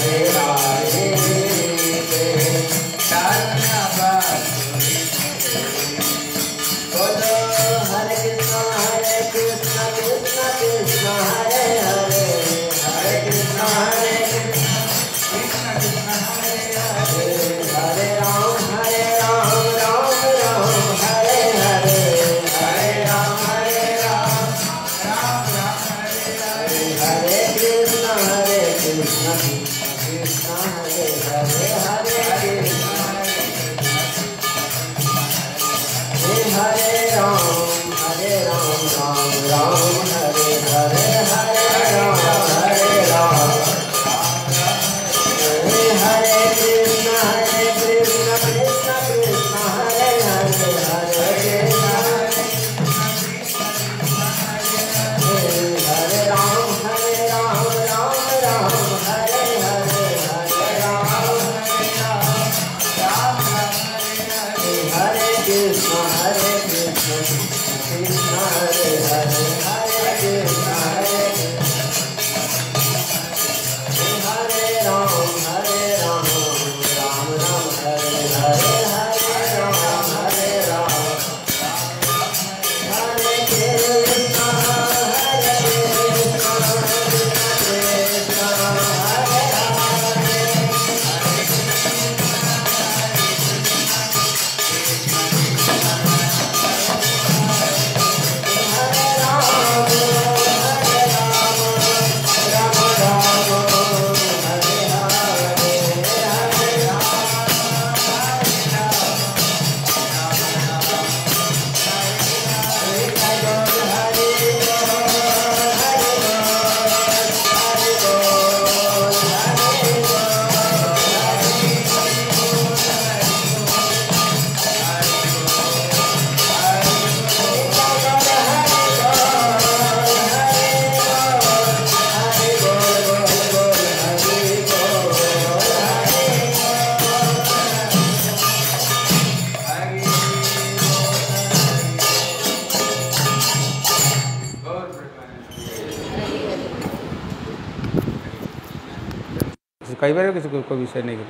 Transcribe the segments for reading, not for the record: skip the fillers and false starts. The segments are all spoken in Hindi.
कई बार किसी कोई विषय नहीं गिरे,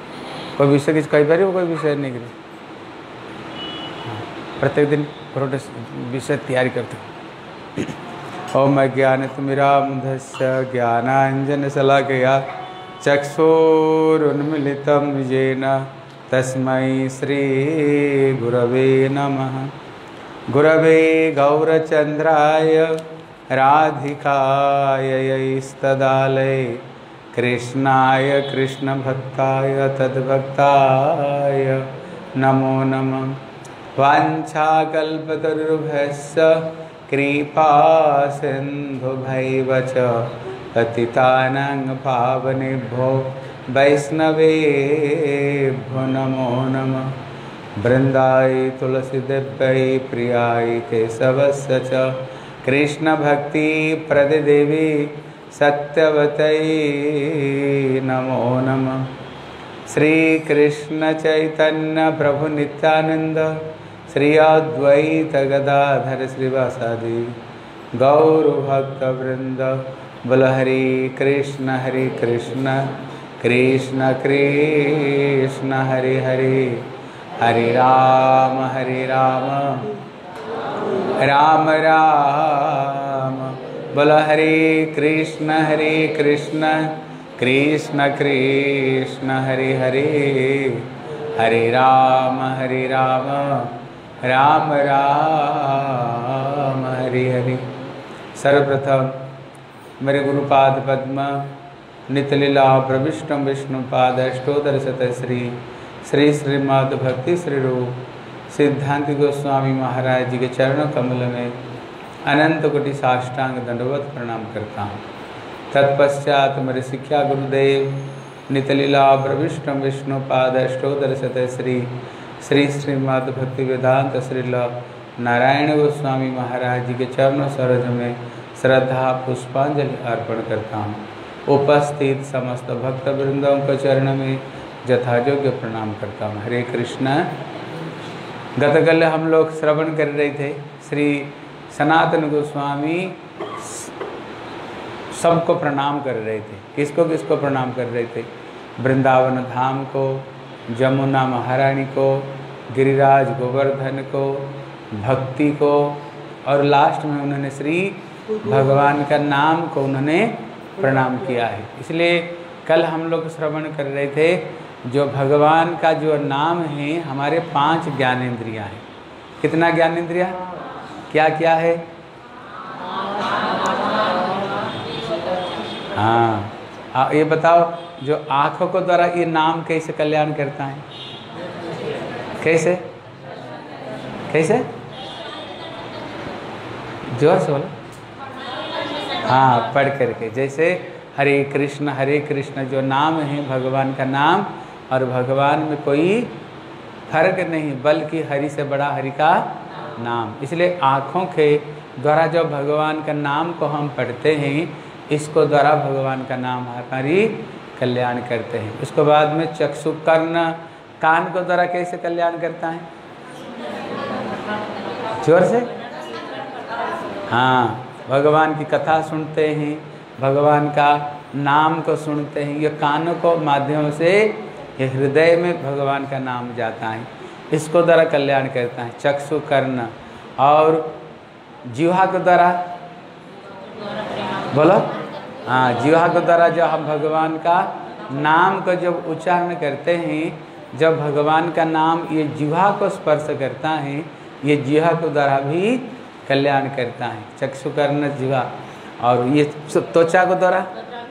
कोई विषय किसी कई बार कोई विषय नहीं गिरे। प्रत्येक दिन विषय तैयारी करते ओम ज्ञानतिमिरान्धस्य ज्ञानाञ्जनशलाकया चक्षुरुन्मीलितं येन तस्मै श्रीगुरवे नमः। गुरवे गौरचन्द्राय राधिकायै कृष्णाय कृष्णभक्ताय तद्भक्ताय नमो नमः। वाञ्छाकल्पतरुभ्यश्च कृपा सिन्धुभैव च पतितानां पावनेभ्यो वैष्णवेभ्यो नमो नमः। वृन्दाय तुलसीदेव्यै प्रियाय केशवस्य च कृष्णभक्तिप्रददेवी सत्यवतै नमो नमः। श्री कृष्ण चैतन्य प्रभु नित्यानंद श्री अद्वैत गदाधर श्रीवासादि गौर भक्त वृंद बोल हरि कृष्ण कृष्ण कृष्ण हरि हरि, हरि राम राम राम बोल हरे कृष्ण कृष्ण कृष्ण हरे हरे, हरे राम राम राम हरे हरे। सर्वप्रथम मेरे गुरुपाद पद्म नितलीला प्रविष्टम विष्णुपाद अष्टोत्तर शतश्री श्री श्रीमद् भक्ति श्री रूप सिद्धांत गोस्वामी महाराज जी के चरण कमल में अनंत कोटि साष्टांग दंडवत प्रणाम करता हूँ। तत्पश्चात मेरे शिक्षा गुरुदेव नितलीला प्रविष्टम विष्णुपाद अष्टोत्तर शतश्री श्री श्रीमद् भक्ति वेदांत श्रील नारायण गोस्वामी महाराज जी के चरण सरोज में श्रद्धा पुष्पांजलि अर्पण करता हूँ। उपस्थित समस्त भक्त वृंदों के चरण में यथायोग्य प्रणाम करता हूँ। हरे कृष्ण। गतकल हम लोग श्रवण कर रहे थे श्री सनातन गोस्वामी सबको प्रणाम कर रहे थे। किसको किसको प्रणाम कर रहे थे? वृंदावन धाम को, जमुना महारानी को, गिरिराज गोवर्धन को, भक्ति को, और लास्ट में उन्होंने श्री भगवान का नाम को उन्होंने प्रणाम किया है। इसलिए कल हम लोग श्रवण कर रहे थे, जो भगवान का जो नाम है, हमारे 5 ज्ञानेंद्रियाँ हैं। कितना ज्ञानेंद्रिया? क्या क्या है? हाँ, ये बताओ, जो आँखों को द्वारा ये नाम कैसे कल्याण करता है? कैसे कैसे? जोर से बोलो। हाँ, पढ़ करके। जैसे हरे कृष्ण जो नाम है भगवान का नाम, और भगवान में कोई फर्क नहीं, बल्कि हरि से बड़ा हरि का नाम। इसलिए आँखों के द्वारा जब भगवान का नाम को हम पढ़ते हैं, इसको द्वारा भगवान का नाम हमारी कल्याण करते हैं। उसके बाद में चक्षु कर्ण, कान को द्वारा कैसे कल्याण करता है? जोर से। हाँ, भगवान की कथा सुनते हैं, भगवान का नाम को सुनते हैं, ये कानों को माध्यम से ये हृदय में भगवान का नाम जाता है, इसको द्वारा कल्याण करता है चक्षु कर्ण। और जीवा के द्वारा बोलो। हाँ, जीवा के द्वारा जब हम भगवान का नाम को जब उच्चारण करते हैं, जब भगवान का नाम ये जीवा को स्पर्श करता है, ये जीवा के द्वारा भी कल्याण करता है, चक्षु कर्ण जीवा। और ये त्वचा को द्वारा,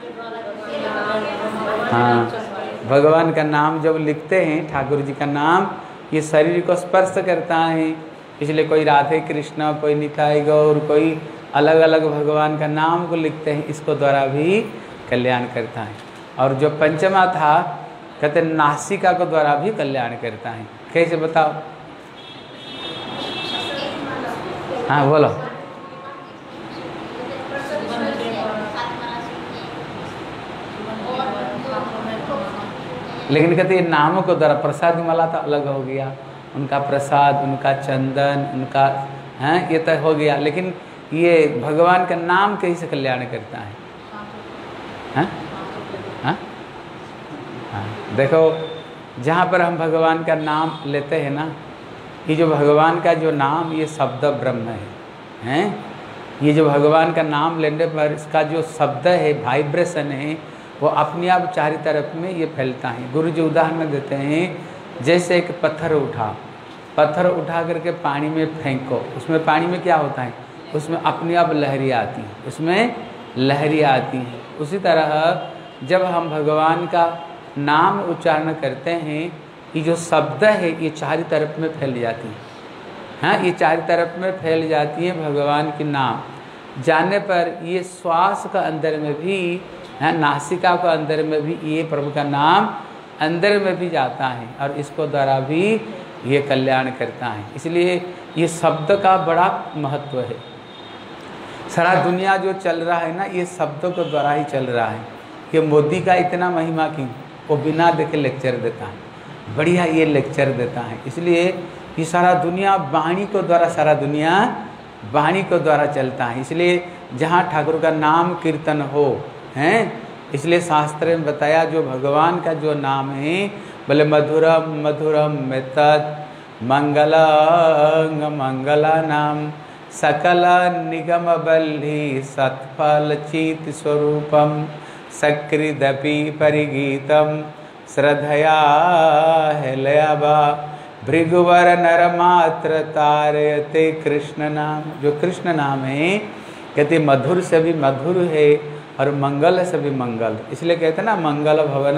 हाँ, भगवान का नाम जब लिखते हैं, ठाकुर जी का नाम, ये शरीर को स्पर्श करता है। इसलिए कोई राधे कृष्ण, कोई निताई गौर, कोई अलग अलग भगवान का नाम को लिखते हैं, इसको द्वारा भी कल्याण करता है। और जो पंचमा था, कहते नासिका को द्वारा भी कल्याण करता है। कैसे बताओ? हाँ बोलो। लेकिन कहते ये नामों को द्वारा, प्रसाद माला तो अलग हो गया, उनका प्रसाद, उनका चंदन, उनका ये तो हो गया, लेकिन ये भगवान का नाम कैसे कल्याण करता है? हाँ हाँ हाँ, देखो, जहाँ पर हम भगवान का नाम लेते हैं ना, ये जो भगवान का जो नाम, ये शब्द ब्रह्म है। ये जो भगवान का नाम लेने पर इसका जो शब्द है, वाइब्रेशन है, वो अपने आप चारों तरफ में ये फैलता है। गुरु जी उदाहरण देते हैं, जैसे एक पत्थर उठा करके पानी में फेंको, उसमें पानी में क्या होता है? उसमें अपने आप लहरी आती है, उसमें लहरी आती है। उसी तरह जब हम भगवान का नाम उच्चारण करते हैं, ये जो शब्द है ये चारों तरफ में फैल जाती है। हाँ, ये चारों तरफ में फैल जाती है भगवान के नाम। जाने पर ये श्वास का अंदर में भी, नासिका का अंदर में भी ये प्रभु का नाम अंदर में भी जाता है, और इसको द्वारा भी ये कल्याण करता है। इसलिए ये शब्द का बड़ा महत्व है। सारा दुनिया जो चल रहा है ना, ये शब्दों के द्वारा ही चल रहा है। ये मोदी का इतना महिमा क्यों? वो बिना देखे लेक्चर देता है, बढ़िया ये लेक्चर देता है। इसलिए ये सारा दुनिया वाणी को द्वारा, सारा दुनिया वाणी को द्वारा चलता है। इसलिए जहाँ ठाकुर का नाम कीर्तन हो, हैं, इसलिए शास्त्र में बताया, जो भगवान का जो नाम है, बोले मधुरम मधुरम में तत् मंगलांग मंगला नाम सकल निगम बल्ली सत्फल चित स्वरूपम सकृदपि परिगीतम श्रद्धया हेलयाबा भृगुवर नरमात्र तारयते कृष्ण नाम। जो कृष्ण नाम है, कहते मधुर से भी मधुर है और मंगल से भी मंगल। इसलिए कहते हैं ना, मंगल भवन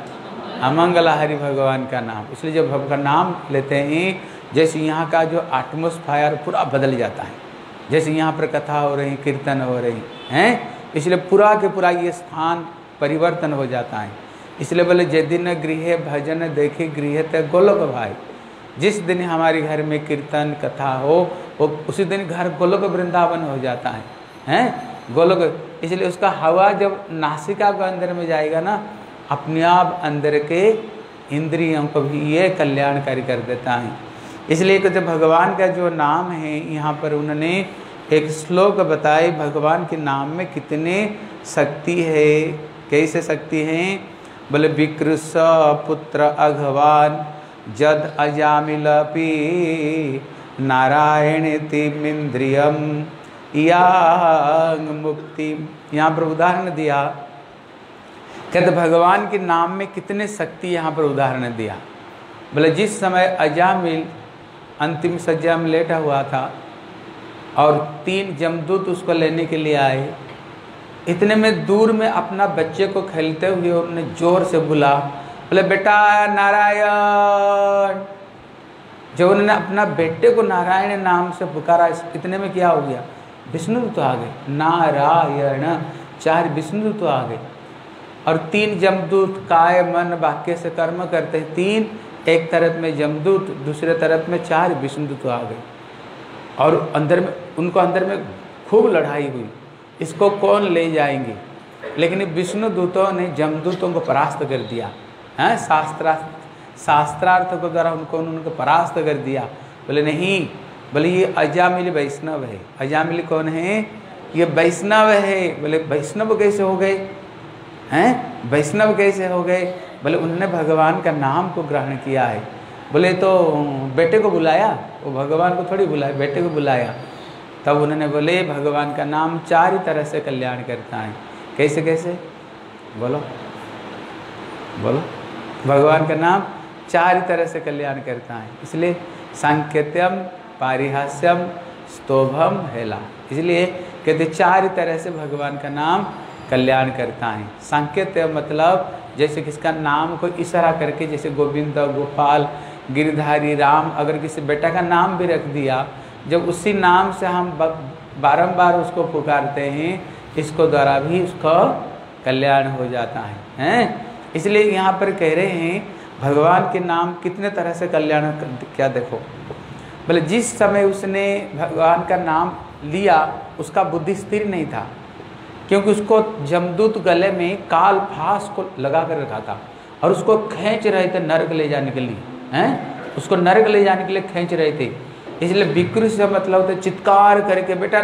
अमंगल हरि भगवान का नाम। इसलिए जब भगवान का नाम लेते हैं, जैसे यहाँ का जो एटमॉस्फेयर पूरा बदल जाता है, जैसे यहाँ पर कथा हो रही, कीर्तन हो रही हैं, इसलिए पूरा के पूरा ये स्थान परिवर्तन हो जाता है। इसलिए बोले जे दिन गृह भजन देखे गृह ते गोलोक भाई। जिस दिन हमारे घर में कीर्तन कथा हो, वो उसी दिन घर गोलोक वृंदावन हो जाता है, हैं, गोलोक। इसलिए उसका हवा जब नासिका के अंदर में जाएगा ना, अपने आप अंदर के इंद्रियों को भी ये कल्याणकारी कर देता है। इसलिए कि जब भगवान का जो नाम है, यहाँ पर उन्होंने एक श्लोक बताए भगवान के नाम में कितने शक्ति है, कैसे शक्ति है। बोले विकृष पुत्र अघवान जद अजामिलपि नारायण तिमिंद्रियम यांग मुक्ति। यहाँ पर उदाहरण दिया, कहते भगवान के नाम में कितने शक्ति, यहाँ पर उदाहरण दिया। बोले जिस समय अजामिल अंतिम सज्जा में लेटा हुआ था और 3 जमदूत उसको लेने के लिए आए, इतने में दूर में अपना बच्चे को खेलते हुए उन्होंने जोर से बुला, बोले बेटा नारायण। जब उन्होंने अपना बेटे को नारायण नाम से पुकारा, इतने में क्या हो गया, विष्णुदूत आ गए। नारायण 4 विष्णुदूत आ गए और 3 जमदूत काय मन वाक्य से कर्म करते हैं। 3 एक तरफ में जमदूत, दूसरे तरफ में 4 विष्णुदूत आ गए और अंदर में उनको अंदर में खूब लड़ाई हुई, इसको कौन ले जाएंगे। लेकिन विष्णुदूतों ने जमदूतों को परास्त कर दिया है, शास्त्रार्थ को द्वारा उनको परास्त कर दिया। बोले नहीं, बोले ये अजामिल वैष्णव है। अजामिल कौन है, ये वैष्णव है। बोले वैष्णव कैसे हो गए हैं, वैष्णव कैसे हो गए। बोले उन्होंने भगवान का नाम को ग्रहण किया है। बोले तो बेटे को बुलाया, वो भगवान को थोड़ी बुलाया, बेटे को बुलाया। तब उन्होंने बोले भगवान का नाम 4 तरह से कल्याण करता है। कैसे कैसे बोलो बोलो, भगवान का नाम 4 तरह से कल्याण करता है। इसलिए सांकेत्यम पारिहास्यम स्तोभम हेला, इसलिए कहते 4 तरह से भगवान का नाम कल्याण करता है। सांकेत्य मतलब जैसे किसका नाम को इशारा करके, जैसे गोविंद गोपाल गिरधारी राम, अगर किसी बेटा का नाम भी रख दिया, जब उसी नाम से हम बारंबार उसको पुकारते हैं, इसको द्वारा भी उसका कल्याण हो जाता है, हैं? इसलिए यहाँ पर कह रहे हैं भगवान के नाम कितने तरह से कल्याण क्या। देखो बोले जिस समय उसने भगवान का नाम लिया उसका बुद्धि स्थिर नहीं था, क्योंकि उसको जमदूत गले में काल फास को लगा कर रखा था और उसको खींच रहे थे नरक ले जाने के लिए, हैं? उसको नरक ले जाने के लिए खींच रहे थे। इसलिए विकृत से मतलब होता है चित्कार करके बेटा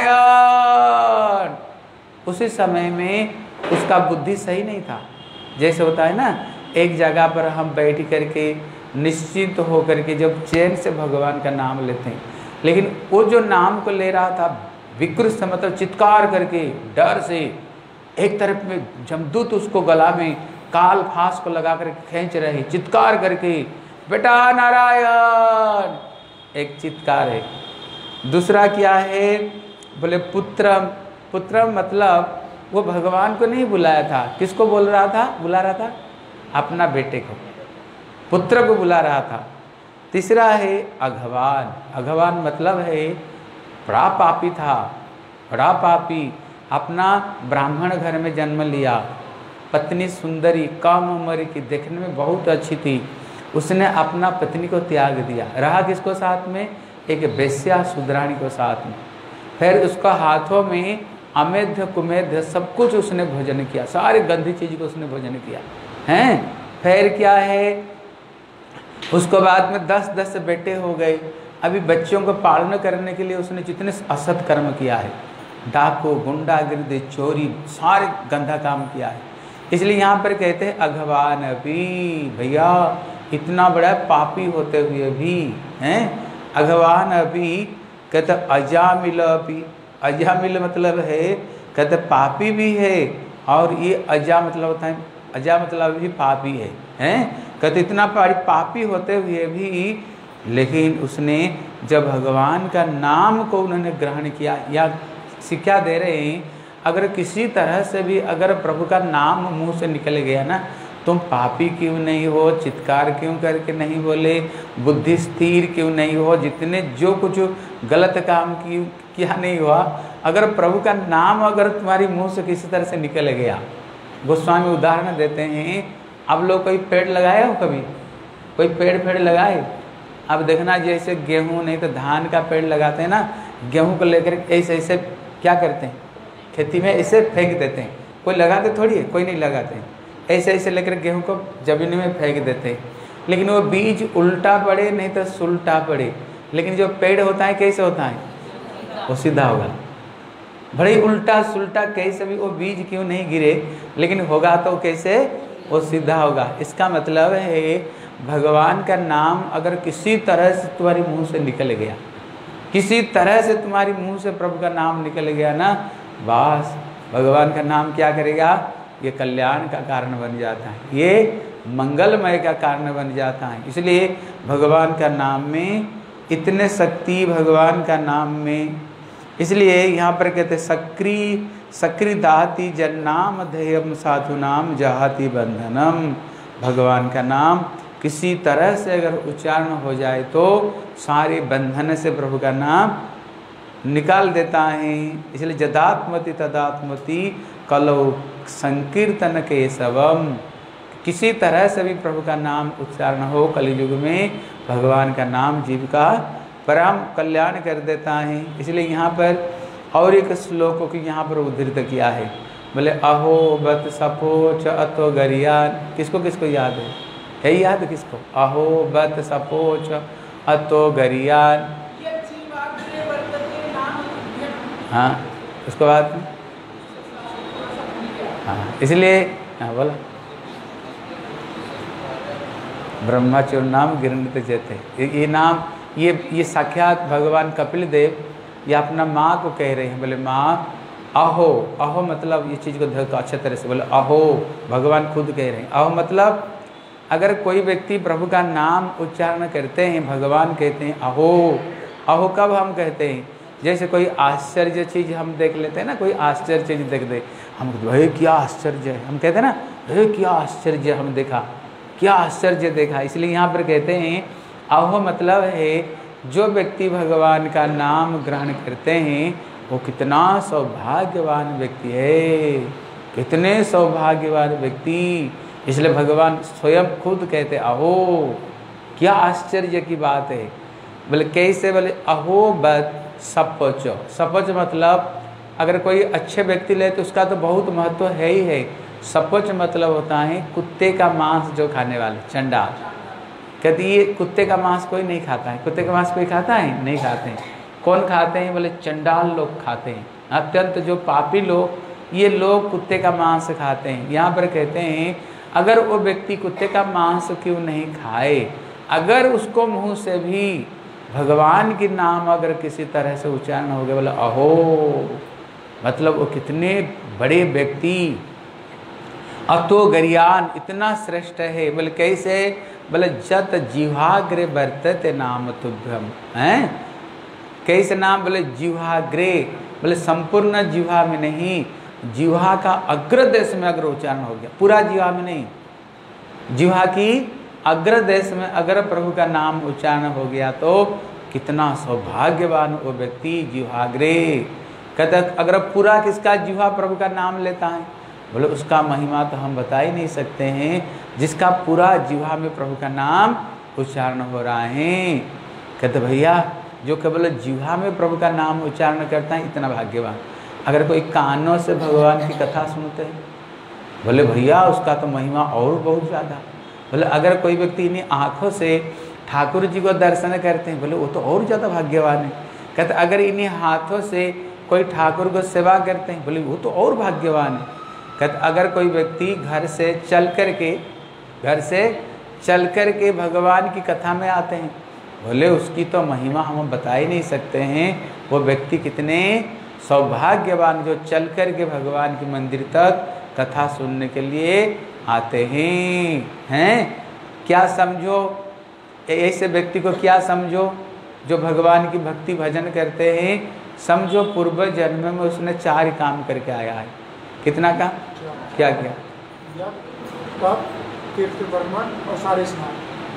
नारायण। उसी समय में उसका बुद्धि सही नहीं था। जैसे होता है ना, एक जगह पर हम बैठ करके निश्चिंत हो करके जब चैन से भगवान का नाम लेते हैं, लेकिन वो जो नाम को ले रहा था विकृत से मतलब चित्कार करके डर से, एक तरफ में जमदूत उसको गला में काल फास को लगा कर खींच रहे, चित्कार करके बेटा नारायण, एक चित्कार है। दूसरा क्या है, बोले पुत्रम। पुत्रम मतलब वो भगवान को नहीं बुलाया था, किसको बोल रहा था, बुला रहा था अपना बेटे को, पुत्र को बुला रहा था। तीसरा है अघवान। अघवान मतलब है बड़ा पापी था, बड़ा पापी, अपना ब्राह्मण घर में जन्म लिया, पत्नी सुंदरी कम उम्र की, देखने में बहुत अच्छी थी, उसने अपना पत्नी को त्याग दिया, रहा किसको साथ में, एक वेश्या शूद्राणी को साथ में। फिर उसका हाथों में अमेध्य कुमेध्य सब कुछ उसने भोजन किया, सारी गंदी चीज को उसने भोजन किया, हैं? फिर क्या है, उसको बाद में 10-10 बेटे हो गए। अभी बच्चों को पालन करने के लिए उसने जितने असत कर्म किया है, डाकू गुंडागिर्दी चोरी, सारे गंदा काम किया है। इसलिए यहाँ पर कहते हैं अघवान भी, भैया इतना बड़ा पापी होते हुए भी, हैं? अघवान अभी कहते अजामिल भी। अजामिल मतलब है कहते पापी भी है, और ये अजा मतलब होता है, अजा मतलब भी पापी है, हैं? कहते इतना पापी होते हुए भी, लेकिन उसने जब भगवान का नाम को उन्होंने ग्रहण किया, या शिक्षा दे रहे हैं अगर किसी तरह से भी अगर प्रभु का नाम मुंह से निकल गया ना, तुम पापी क्यों नहीं हो, चित्कार क्यों करके नहीं बोले, बुद्धि स्थिर क्यों नहीं हो, जितने जो कुछ गलत काम किया नहीं हुआ, अगर प्रभु का नाम अगर तुम्हारी मुंह से किसी तरह से निकल गया। गोस्वामी उदाहरण देते हैं, अब लोग कोई पेड़ लगाए हो, कभी कोई पेड़ लगाए, अब देखना जैसे गेहूं नहीं तो धान का पेड़ लगाते हैं ना, गेहूं को लेकर ऐसे ऐसे क्या करते हैं, खेती में ऐसे फेंक देते हैं, कोई लगाते थोड़ी है, कोई नहीं लगाते हैं, ऐसे ऐसे लेकर गेहूं को जमीन में फेंक देते हैं, लेकिन वो बीज उल्टा पड़े नहीं तो सुलटा पड़े। लेकिन जो पेड़ होता है कैसे होता है, वो सीधा होगा। बड़े उल्टा सुल्टा कैसे भी वो बीज क्यों नहीं गिरे, लेकिन होगा तो कैसे, वो सीधा होगा। इसका मतलब है भगवान का नाम अगर किसी तरह से तुम्हारे मुंह से निकल गया, किसी तरह से तुम्हारे मुंह से प्रभु का नाम निकल गया ना, बस भगवान का नाम क्या करेगा, ये कल्याण का कारण बन जाता है, ये मंगलमय का कारण बन जाता है। इसलिए भगवान का नाम में इतने शक्ति, भगवान का नाम में, इसलिए यहाँ पर कहते सक्री दाती जन्नाम ध्येयम साधु नाम जहाती बंधनम। भगवान का नाम किसी तरह से अगर उच्चारण हो जाए तो सारे बंधन से प्रभु का नाम निकाल देता है। इसलिए जदात्मति तदात्मति कलौ संकीर्तन केशवम, किसी तरह से भी प्रभु का नाम उच्चारण हो कलयुग में, भगवान का नाम जीव का परम कल्याण कर देता है। इसलिए यहाँ पर और एक श्लोकों की यहाँ पर उद्धृत किया है, बोले अहो बत सपोच अतो गरियान। किसको किसको याद है याद किसको, अहो बत सपोच अतो गरियान। हाँ उसको बात में, हाँ इसलिए हाँ बोला ब्रह्मचर्य नाम गिरनित जेते, ये नाम ये साक्षात भगवान कपिल देव ये अपना माँ को कह रहे हैं। बोले माँ अहो, अहो मतलब ये चीज़ को देखो अच्छे तरह से, बोले अहो भगवान खुद कह रहे हैं। अहो मतलब अगर कोई व्यक्ति प्रभु का नाम उच्चारण करते हैं, भगवान कहते हैं अहो। अहो कब हम कहते हैं, जैसे कोई आश्चर्य चीज़ हम देख लेते हैं ना, कोई आश्चर्य चीज़ देख दे, हम कहते क्या आश्चर्य है, हम कहते हैं ना क्या आश्चर्य हम देखा, क्या आश्चर्य देखा। इसलिए यहाँ पर कहते हैं अहो मतलब है जो व्यक्ति भगवान का नाम ग्रहण करते हैं वो कितना सौभाग्यवान व्यक्ति है, कितने सौभाग्यवान व्यक्ति। इसलिए भगवान स्वयं खुद कहते अहो, क्या आश्चर्य की बात है। बोले कैसे, बोले अहो बद सपच। सपच मतलब अगर कोई अच्छे व्यक्ति ले तो उसका तो बहुत महत्व है ही है। सपच मतलब होता है कुत्ते का मांस जो खाने वाले, चंडाल। कहती ये कुत्ते का मांस कोई नहीं खाता है, कुत्ते का मांस कोई खाता है, नहीं खाते हैं। कौन खाते हैं, बोले चंडाल लोग खाते हैं, अत्यंत जो पापी लोग, ये लोग कुत्ते का मांस खाते हैं। यहाँ पर कहते हैं अगर वो व्यक्ति कुत्ते का मांस क्यों नहीं खाए, अगर उसको मुंह से भी भगवान के नाम अगर किसी तरह से उच्चारण हो गया, बोले अहो मतलब वो कितने बड़े व्यक्ति, अतो गरियान इतना श्रेष्ठ है। बोले कैसे, बोले जत जिह्वाग्रे वर्तते नाम तुभ्यम हैं, कैसे नाम, बोले जिह्वाग्रे, बोले संपूर्ण जिह्वा में नहीं, जिह्वा का अग्रदेश में अगर उच्चारण हो गया, पूरा जिह्वा में नहीं, जिह्वा की अग्रदेश में अगर प्रभु का नाम उच्चारण हो गया तो कितना सौभाग्यवान वो व्यक्ति। जिह्वाग्रे कहते अगर पूरा किसका जिह्वा प्रभु का नाम लेता है, बोले उसका महिमा तो हम बता ही नहीं सकते हैं, जिसका पूरा जिह्वा में प्रभु का नाम उच्चारण हो रहा है। कहते भैया जो केवल जिह्वा में प्रभु का नाम उच्चारण करता है इतना भाग्यवान। अगर कोई कानों से भगवान की कथा सुनते हैं, बोले भैया उसका तो महिमा और बहुत ज़्यादा। बोले अगर कोई व्यक्ति इन्हीं आँखों से ठाकुर जी को दर्शन करते हैं, बोले वो तो और ज़्यादा भाग्यवान है। कहते अगर इन्हीं हाथों से कोई ठाकुर को सेवा करते हैं, बोले वो तो और भाग्यवान है। कहते अगर कोई व्यक्ति घर से चल कर के भगवान की कथा में आते हैं, बोले उसकी तो महिमा हम बता ही नहीं सकते हैं। वो व्यक्ति कितने सौभाग्यवान जो चल कर के भगवान के मंदिर तक कथा सुनने के लिए आते हैं। क्या समझो, ऐसे व्यक्ति को क्या समझो जो भगवान की भक्ति भजन करते हैं, समझो पूर्व जन्म में उसने 4 काम करके आया है। कितना काम क्या किया, तीर्थ बर्मन और सारे स्नान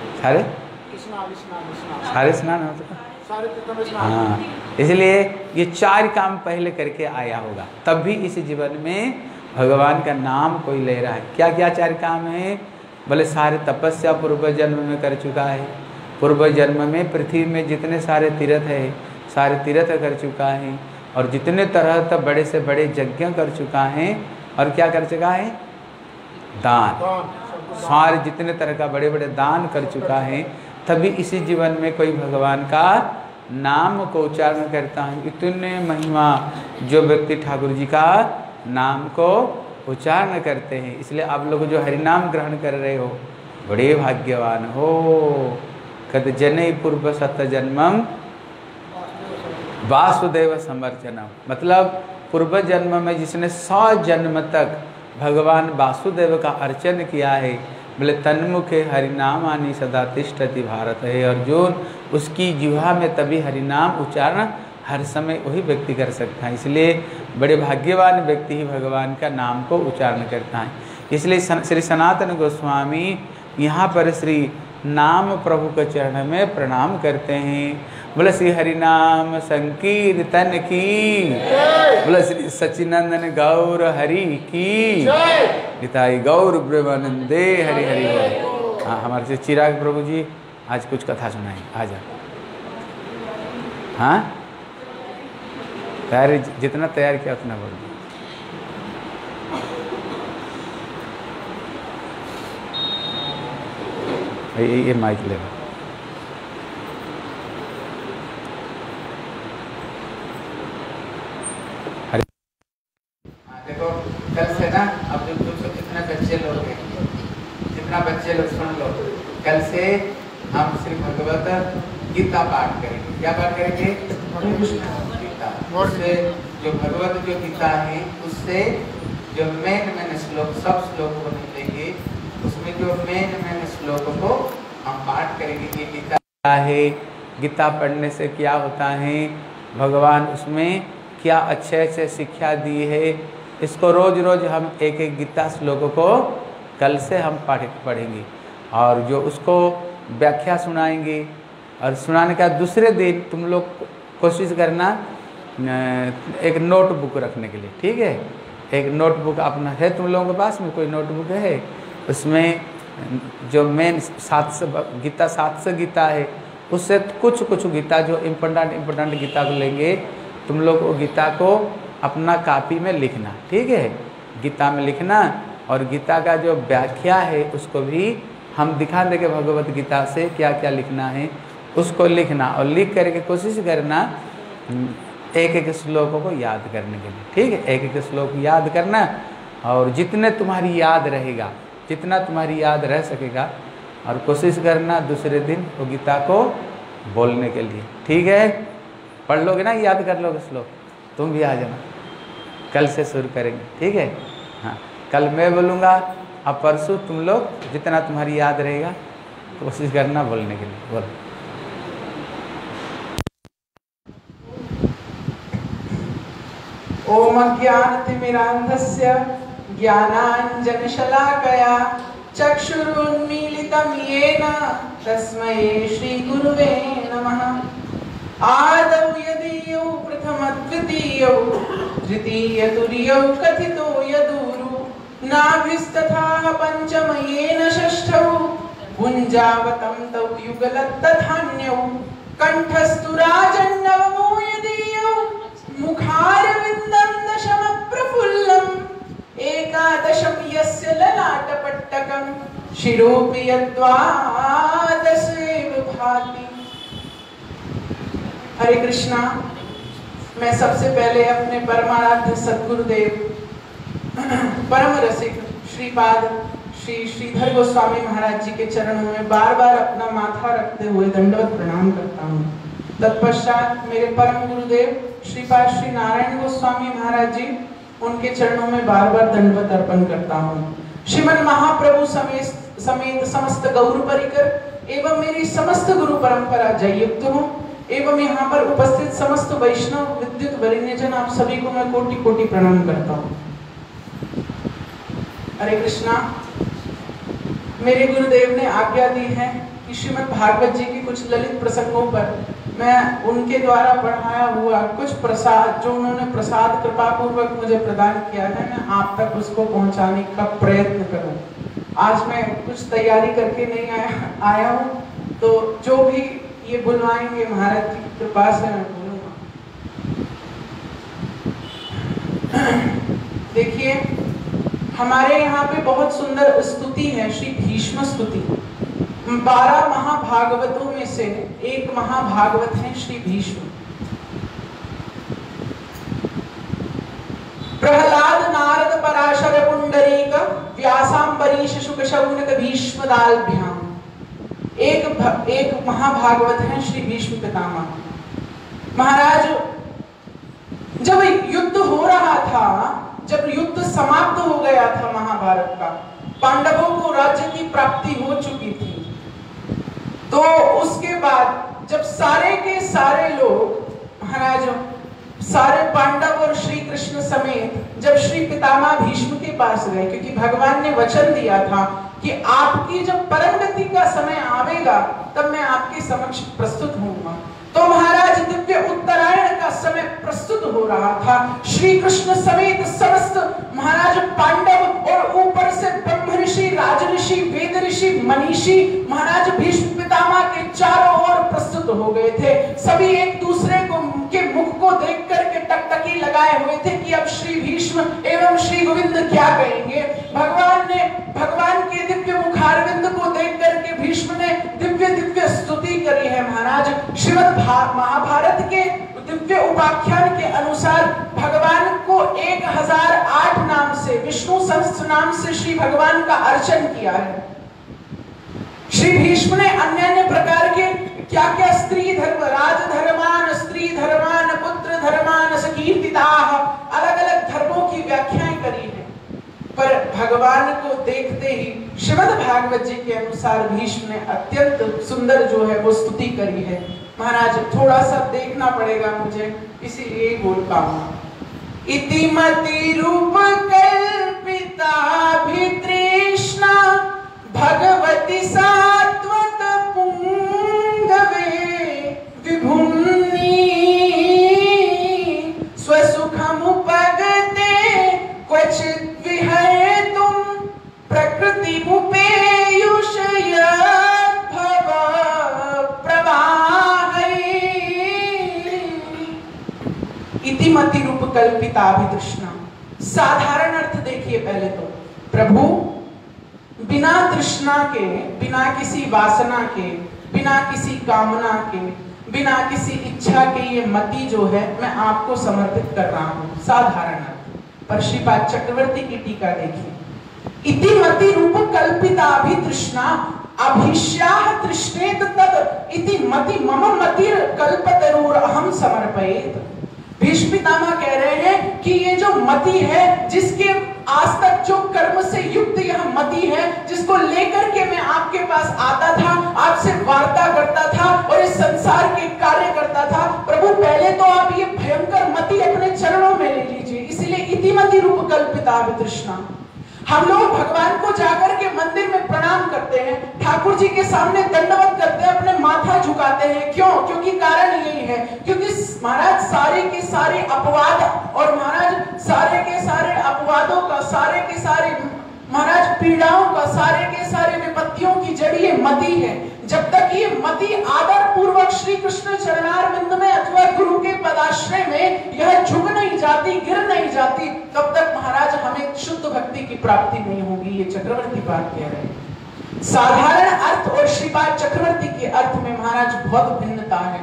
हो चुका, हाँ। इसलिए ये 4 काम पहले करके आया होगा, तब भी इस जीवन में भगवान का नाम कोई ले रहा है। क्या क्या 4 काम है, बोले सारे तपस्या पूर्व जन्म में कर चुका है। पूर्व जन्म में पृथ्वी में जितने सारे तीर्थ है सारे तीर्थ कर चुका है, और जितने तरह तक बड़े से बड़े यज्ञ कर चुका है, और क्या कर चुका है, दान, सारे जितने तरह का बड़े बड़े दान कर चुका है। तभी इसी जीवन में कोई भगवान का नाम को उच्चारण करता है। इतने महिमा जो व्यक्ति ठाकुर जी का नाम को उच्चारण करते हैं। इसलिए आप लोग जो हरिनाम ग्रहण कर रहे हो बड़े भाग्यवान हो। कद जनै पूर्व सत जन्मम वासुदेव समर्चनम, मतलब पूर्व जन्म में जिसने 100 जन्म तक भगवान वासुदेव का अर्चन किया है, बोले तन्मुखे हरिनाम आनी सदा तिष्ठति भारत है अर्जुन, उसकी जिह्वा में तभी हरिनाम उच्चारण हर समय वही व्यक्ति कर सकता है। इसलिए बड़े भाग्यवान व्यक्ति ही भगवान का नाम को उच्चारण करता है। इसलिए श्री सनातन गोस्वामी यहाँ पर श्री नाम प्रभु के चरण में प्रणाम करते हैं। बोले श्री हरिनाम संकीर्तन की, बोले श्री सच्चिनंदन गौर हरि की, निताई गौर ब्रह्मानंदे हरि हरि बोल। हाँ, हमारे से चिराग प्रभु जी आज कुछ कथा सुनाएंगे। आ जा। हाँ, तैयारी जितना तैयार किया उतना बोल दिया। ये माइक ले लो। देखो कल से ना, अब जो तुम सब जितने बच्चे लोग हैं, जितना बच्चे लोग सुन लो, कल से हम श्री भगवत गीता पाठ करेंगे। क्या पाठ करेंगे? गीता। उससे जो भगवत जो गीता है उससे जो मेन श्लोक, सब श्लोक को नहीं लेंगे, उसमें जो मेन श्लोक को हम पाठ करेंगे। ये गीता है, गीता पढ़ने से क्या होता है, भगवान उसमें क्या अच्छे अच्छे शिक्षा दी है, इसको रोज रोज हम एक एक गीता श्लोक को कल से हम पढ़ेंगे और जो उसको व्याख्या सुनाएंगे। और सुनाने का दूसरे दिन तुम लोग कोशिश करना एक नोटबुक रखने के लिए, ठीक है? एक नोटबुक अपना है तुम लोगों के पास में? कोई नोटबुक है? उसमें जो मेन 700 गीता, 700 गीता है, उससे कुछ कुछ गीता जो इम्पोर्टेंट गीता को लेंगे। तुम लोग वो गीता को अपना कॉपी में लिखना, ठीक है? गीता में लिखना और गीता का जो व्याख्या है उसको भी हम दिखा देंगे। भगवत गीता से क्या क्या लिखना है उसको लिखना और लिख करके कोशिश करना एक एक श्लोकों को याद करने के लिए, ठीक है? एक एक श्लोक याद करना और जितने तुम्हारी याद रहेगा, जितना तुम्हारी याद रह सकेगा, और कोशिश करना दूसरे दिन वो गीता को बोलने के लिए, ठीक है? पढ़ लोगे ना, याद कर लोगे श्लोक, तुम भी आ जाना। कल से शुरू करेंगे, ठीक है? हाँ, कल मैं बोलूँगा, अब परसों तुम लोग जितना तुम्हारी याद रहेगा कोशिश करना बोलने के लिए। बोलो। ओम अज्ञानतिमिरान्धस्य ज्ञानाञ्जनशलाकया चक्षुरुन्मीलितं येन तस्मै श्रीगुरुवे नमः। आदौ यदीयौ प्रथमद्वितीयौ तृतीयतुर्यौ कथितो यदूरु नाभिस्तथा पञ्चमयेन षष्ठौ भुञ्जावतं तौ युगलत्तथान्यौ कण्ठस्तु राजन्नवमो यदीयौ मुखारविन्दं दशमप्रफुल्लम् एकादशं यस्य ललाटपट्टकं शिरोऽपि यद्वादशेव भाति। हरे कृष्णा। मैं सबसे पहले अपने परमाराध्य सद्गुरुदेव परम रसिक श्रीपाद श्री श्रीधर गोस्वामी महाराज जी के चरणों में बार बार अपना माथा रखते हुए दंडवत प्रणाम करता हूँ। तत्पश्चात मेरे परम गुरुदेव श्रीपाद श्री नारायण गोस्वामी महाराज जी, उनके चरणों में बार बार दंडवत अर्पण करता हूँ। श्रीमन महाप्रभु समेत समस्त गौर परिकर एवं मेरी समस्त गुरु परंपरा जययुक्त हो एवं यहाँ पर उपस्थित समस्त वैष्णव विद्युत वरिण्यजन, आप सभी को मैं कोटि कोटि प्रणाम करता हूँ। हरे कृष्णा। मेरे गुरुदेव ने आज्ञा दी है कि श्रीमद् भागवत जी के कुछ ललित प्रसंगों पर मैं उनके द्वारा पढ़ाया हुआ कुछ प्रसाद, जो उन्होंने प्रसाद कृपा पूर्वक मुझे प्रदान किया है, मैं आप तक उसको पहुंचाने का प्रयत्न करूं। आज मैं कुछ तैयारी करके नहीं आया हूं, तो जो भी ये बुलवाएंगे महाराज की कृपा से मैं बोलूंगा। देखिए, हमारे यहाँ पे बहुत सुंदर स्तुति है, श्री भीष्म स्तुति। 12 महाभागवतों में से एक महाभागवत है श्री भीष्म। प्रहलाद नारद पराशर पुंडरीक व्यासांबरीश शुक शौनक भीष्म दालभ्याम। एक महाभागवत है श्री भीष्म पितामह। महाराज, जब युद्ध हो रहा था, जब युद्ध समाप्त हो गया था महाभारत का, पांडवों को राज्य की प्राप्ति हो चुकी थी, तो उसके बाद जब सारे के सारे लोग महाराज, सारे पांडव और श्री कृष्ण समेत जब श्री पितामह भीष्म के पास गए, क्योंकि भगवान ने वचन दिया था कि आपकी जब परम गति का समय आवेगा तब मैं आपके समक्ष प्रस्तुत होऊंगा। तो महाराज दिव्य उत्तरायण का समय प्रस्तुत हो रहा था। श्री कृष्ण समेत समस्त महाराज पांडव और ऊपर से ब्रह्म ऋषि, राज ऋषि, वेद ऋषि, मनीषी महाराज भीष्म पितामह के चारों ओर प्रस्तुत हो गए थे। सभी एक दूसरे को के मुख को देख करके टकटकी लगाए हुए थे कि अब श्री भीष्म एवं श्री गोविंद क्या कहेंगे। भगवान के दिव्य मुखारविंद को देख करके भीष्म ने दिव्य स्तुति करी है। महाराज श्रीमद् महाभारत के दिव्य उपाख्यान के अनुसार भगवान को 1008 नाम से, विष्णु सहस्त्र नाम से श्री भगवान का अर्चन किया है। श्री भीष्म ने अन्य प्रकार के क्या स्त्री धर्म, राज धर्मान, स्त्री धर्मान, पुत्र धर्मान, सकीर्तिताः, अलग अलग धर्मों की व्याख्याएं करी है। पर भगवान को देखते ही श्रीमद् भागवत जी के अनुसार भीष्म ने अत्यंत सुंदर जो है वो स्तुति करी है। महाराज थोड़ा सा देखना पड़ेगा मुझे, इसीलिए बोल पाऊंगा। इति मति रूप कल्पिता भी तृष्णा भगवती सात्वत पुंगवे विभुन्नी स्वसुखमुपगते क्वचित् विहरेतुं प्रकृति मुपेयुष यद्भव प्रवाहै। इति मति रूप कल्पिता अभितृष्णा। साधारण अर्थ देखिए पहले तो, प्रभु बिना तृष्णा के, बिना किसी वासना के, बिना किसी कामना के, बिना किसी इच्छा के ये मति जो है मैं आपको समर्पित कर रहा हूं। साधारण अर्थ। पर श्रीपाद चक्रवर्ती की टीका देखिए। इति मति रूप कल्पिता अभितृष्णा अभिष्याः तृष्णेत तद इति मति मम मतिर कल्पतरुर अहम समर्पयेत। भीष्म पितामह कह रहे हैं कि ये जो मति है, जिसके आज तक जो कर्म से युक्त यह मति है, जिसको लेकर के मैं आपके पास आता था, आपसे वार्ता करता था और इस संसार के कार्य करता था, प्रभु पहले तो आप ये भयंकर मति अपने चरणों में ले लीजिए। इसलिए इति मति रूप कल्पिता अभितृष्णा। हम लोग भगवान को जाकर के मंदिर में प्रणाम करते हैं, ठाकुर जी के सामने दंडवत करते हैं, अपने माथा झुकाते हैं। क्यों? क्योंकि कारण यही है, क्योंकि महाराज सारे के सारे अपवाद और महाराज सारे के सारे अपवादों का, सारे के सारे महाराज पीड़ाओं का, सारे के सारे विपत्तियों की जड़ ये मति है। जब तक ये मति आदर पूर्वक श्री कृष्ण चरणारविंद में अथवा गुरु के पदाश्रय में यह झुक नहीं जाती, गिर नहीं जाती, तब तक महाराज हमें शुद्ध भक्ति की प्राप्ति नहीं होगी। ये चक्रवर्ती बात कह रहे हैं। साधारण अर्थ और श्रीपाद चक्रवर्ती के अर्थ में महाराज बहुत भिन्नता है।